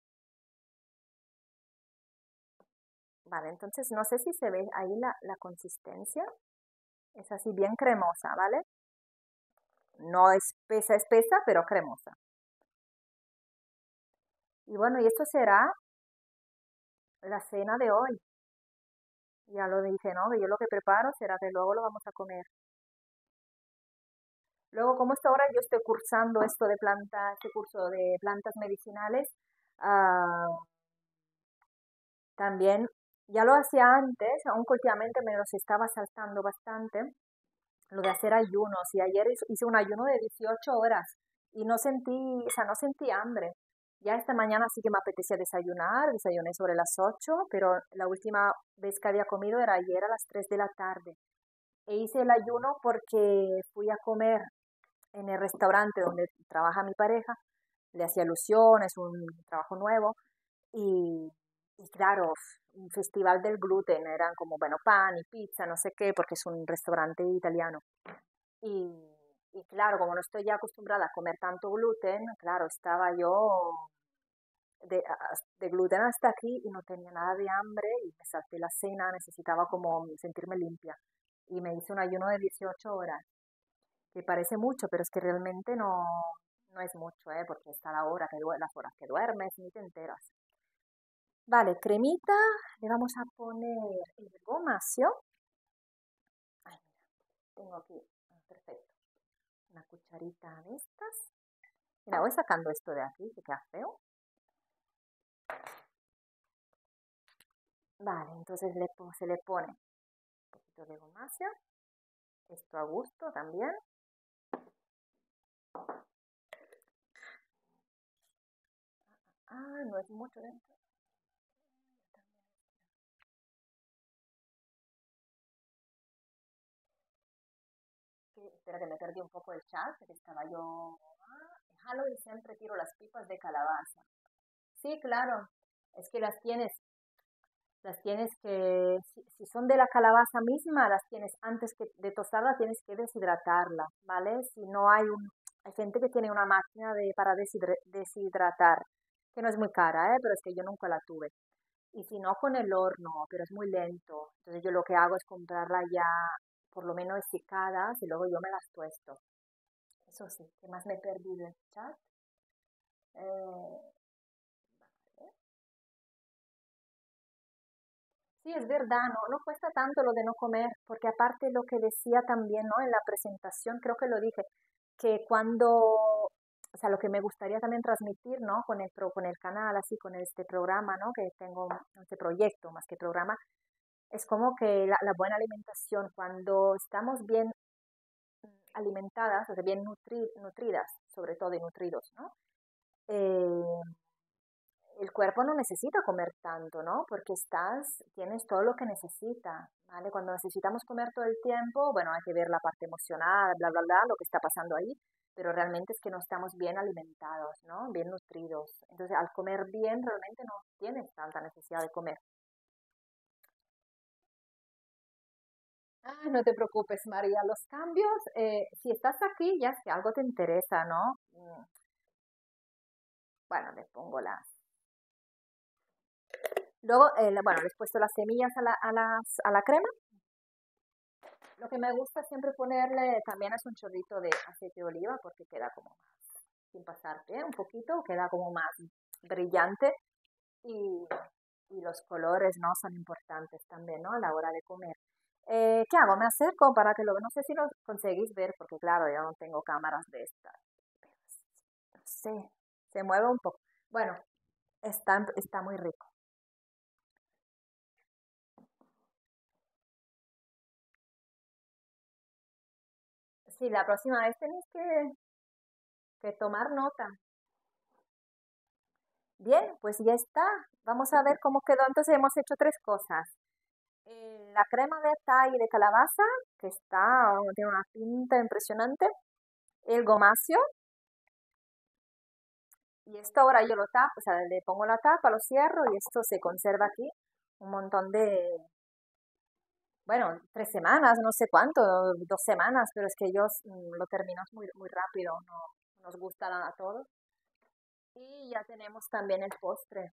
S1: Vale, entonces no sé si se ve ahí la, la consistencia. Es así bien cremosa, ¿vale? No espesa, espesa, pero cremosa. Y bueno, y esto será la cena de hoy. Ya lo dije, ¿no? Que yo lo que preparo será que luego lo vamos a comer. Luego, como esta hora yo estoy cursando esto de plantas, este curso de plantas medicinales, ah, también ya lo hacía antes, aunque últimamente me los estaba saltando bastante. lo de hacer ayunos. Y ayer hice hice un ayuno de dieciocho horas y no sentí, o sea, no sentí hambre. Ya esta mañana sí que me apetecía desayunar, desayuné sobre las ocho, pero la última vez que había comido era ayer a las tres de la tarde. E hice el ayuno porque fui a comer en el restaurante donde trabaja mi pareja, le hacía alusión, es un trabajo nuevo, y, y claro, un festival del gluten, eran como, bueno, pan y pizza, no sé qué, porque es un restaurante italiano. Y, y claro, como no estoy ya acostumbrada a comer tanto gluten, claro, estaba yo de, a- de gluten hasta aquí y no tenía nada de hambre y me salté la cena, necesitaba como sentirme limpia. Y me hice un ayuno de dieciocho horas, que parece mucho, pero es que realmente no, no es mucho, ¿eh? Porque está la hora que due- las horas que duermes, ni te enteras. Vale, cremita, le vamos a poner el gomasio. Ay, mira, tengo aquí, ah, perfecto, una cucharita de estas. Mira, voy sacando esto de aquí, que queda feo. Vale, entonces le, po- se le pone un poquito de gomasio, esto a gusto también. Ah, no es mucho dentro. Sí, espera que me perdí un poco el chat, que estaba yo... Ah, en Halloween siempre tiro las pipas de calabaza. Sí, claro, es que las tienes, las tienes que, si, si son de la calabaza misma, las tienes antes que de tostarla, tienes que deshidratarla, ¿vale? Si no hay un, hay gente que tiene una máquina de, para deshidra- deshidratar, que no es muy cara, ¿eh? Pero es que yo nunca la tuve. Y si no, con el horno, pero es muy lento. Entonces yo lo que hago es comprarla ya por lo menos secadas y luego yo me las tuesto. Eso sí, ¿qué más me he perdido en el chat? Eh, vale. Sí, es verdad, no, no cuesta tanto lo de no comer, porque aparte lo que decía también, ¿no? En la presentación, creo que lo dije, que cuando, o sea, lo que me gustaría también transmitir, ¿no? Con el, pro- con el canal, así, con este programa, ¿no? Que tengo, este proyecto más que programa, es como que la, la buena alimentación, cuando estamos bien mm, alimentadas, o sea, bien nutri- nutridas, sobre todo y nutridos, ¿no? Eh, el cuerpo no necesita comer tanto, ¿no? Porque estás, tienes todo lo que necesita, ¿vale? Cuando necesitamos comer todo el tiempo, bueno, hay que ver la parte emocional, bla, bla, bla, lo que está pasando ahí, pero realmente es que no estamos bien alimentados, ¿no? Bien nutridos. Entonces, al comer bien, realmente no tienes tanta necesidad de comer. Ah, no te preocupes, María. Los cambios, eh, si estás aquí, ya es que algo te interesa, ¿no? Mm, Bueno, le pongo las... Luego, eh, la- bueno, les he puesto las semillas a la, a las, a la crema. Lo que me gusta siempre ponerle también es un chorrito de aceite de oliva porque queda como más, sin pasarte, ¿eh? Un poquito, queda como más brillante y, y los colores, ¿no? Son importantes también, ¿no? A la hora de comer. Eh, ¿qué hago? Me acerco para que lo... No sé si lo conseguís ver porque, claro, yo no tengo cámaras de estas. Pero sí, no sé, se mueve un poco. Bueno, está, está muy rico. Sí, la próxima vez tenéis que, que tomar nota. Bien, pues ya está. Vamos a ver cómo quedó. Entonces hemos hecho tres cosas. Eh, la crema de Thai de calabaza, que está, tiene una pinta impresionante. El gomasio. Y esto ahora yo lo tapo, o sea, le pongo la tapa, lo cierro y esto se conserva aquí un montón de, bueno, tres semanas, no sé cuánto, dos semanas, pero es que ellos mm, lo terminan muy, muy rápido, no nos gusta a todos. Y ya tenemos también el postre.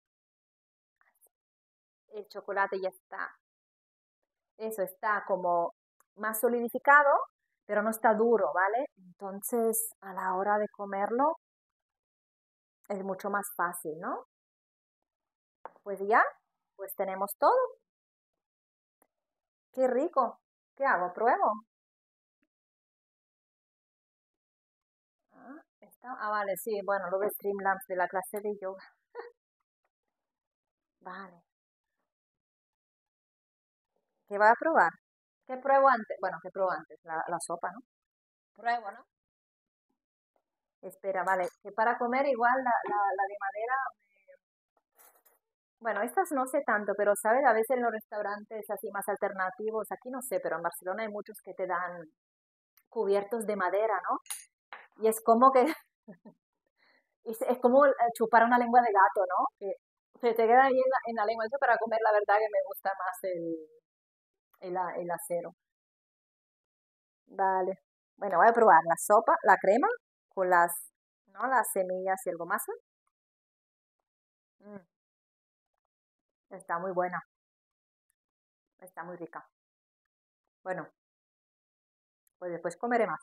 S1: El chocolate ya está. Eso está como más solidificado, pero no está duro, ¿vale? Entonces, a la hora de comerlo es mucho más fácil, ¿no? Pues ya, pues tenemos todo. Qué rico. ¿Qué hago? ¿Pruebo? Ah, está- ah, vale, sí, bueno, lo de Streamlabs de la clase de yoga. Vale. ¿Qué va a probar? ¿Qué pruebo antes? Bueno, ¿qué pruebo antes? La, la sopa, ¿no? Pruebo, ¿no? Espera, vale, que para comer igual la, la, la de madera, bueno, estas no sé tanto, pero sabes, a veces en los restaurantes así más alternativos, aquí no sé, pero en Barcelona hay muchos que te dan cubiertos de madera, ¿no? Y es como que, es, es como eh, chupar una lengua de gato, ¿no? Que se te queda ahí en la, en la lengua. Eso para comer, la verdad que me gusta más el, el, a- el acero. Vale. Bueno, voy a probar la sopa, la crema con las, ¿no? Las semillas y el gomazo. Mm, está muy buena, está muy rica. Bueno, pues después comeré más.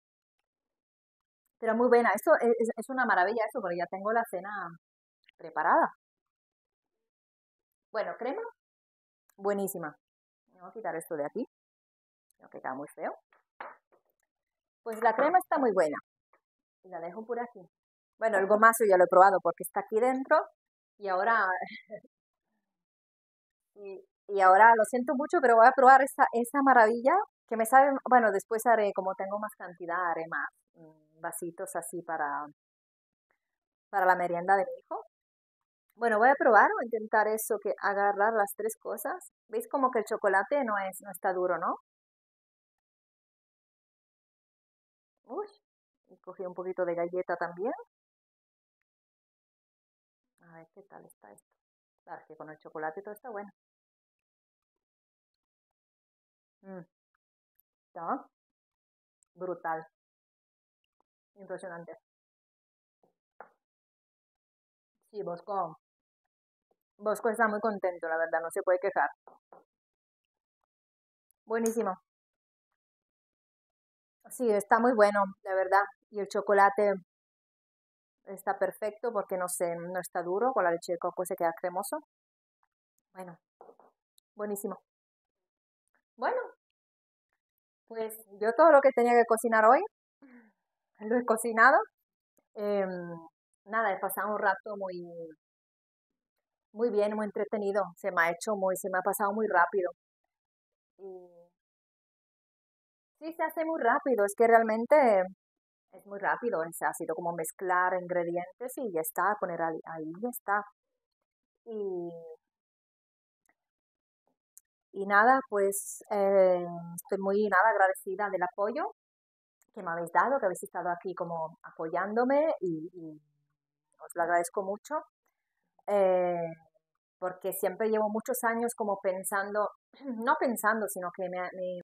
S1: Pero muy buena, eso es, es- es una maravilla eso, porque ya tengo la cena preparada. Bueno, crema, buenísima. Voy a quitar esto de aquí, no que queda muy feo. Pues la crema está muy buena. Y la dejo por aquí. Bueno, el gomazo ya lo he probado porque está aquí dentro. Y ahora, y, y ahora lo siento mucho, pero voy a probar esa, esa maravilla que me sabe, bueno, después haré, como tengo más cantidad, haré más mm, vasitos así para, para la merienda de mi hijo. Bueno, voy a probar o intentar eso, que agarrar las tres cosas. ¿Veis como que el chocolate no es, no está duro, ¿no? Uy, y cogí un poquito de galleta también. A ver qué tal está esto. Claro, que con el chocolate todo está bueno. Mm, está brutal, impresionante. Sí, Bosco, Bosco está muy contento, la verdad, no se puede quejar. Buenísimo. Sí, está muy bueno, la verdad. Y el chocolate está perfecto porque no se, no está duro, con la leche de coco se queda cremoso. Bueno, buenísimo. Bueno, pues yo todo lo que tenía que cocinar hoy lo he cocinado. Em, Nada, he pasado un rato muy, muy bien, muy entretenido. Se me ha hecho muy, se me ha pasado muy rápido. Y sí, se hace muy rápido. Es que realmente es muy rápido. O sea, ha sido como mezclar ingredientes y ya está, poner ahí, ahí ya está. Y, y nada, pues eh, estoy muy nada agradecida del apoyo que me habéis dado, que habéis estado aquí como apoyándome y, y os lo agradezco mucho. Eh, Porque siempre llevo muchos años como pensando, no pensando, sino que me, me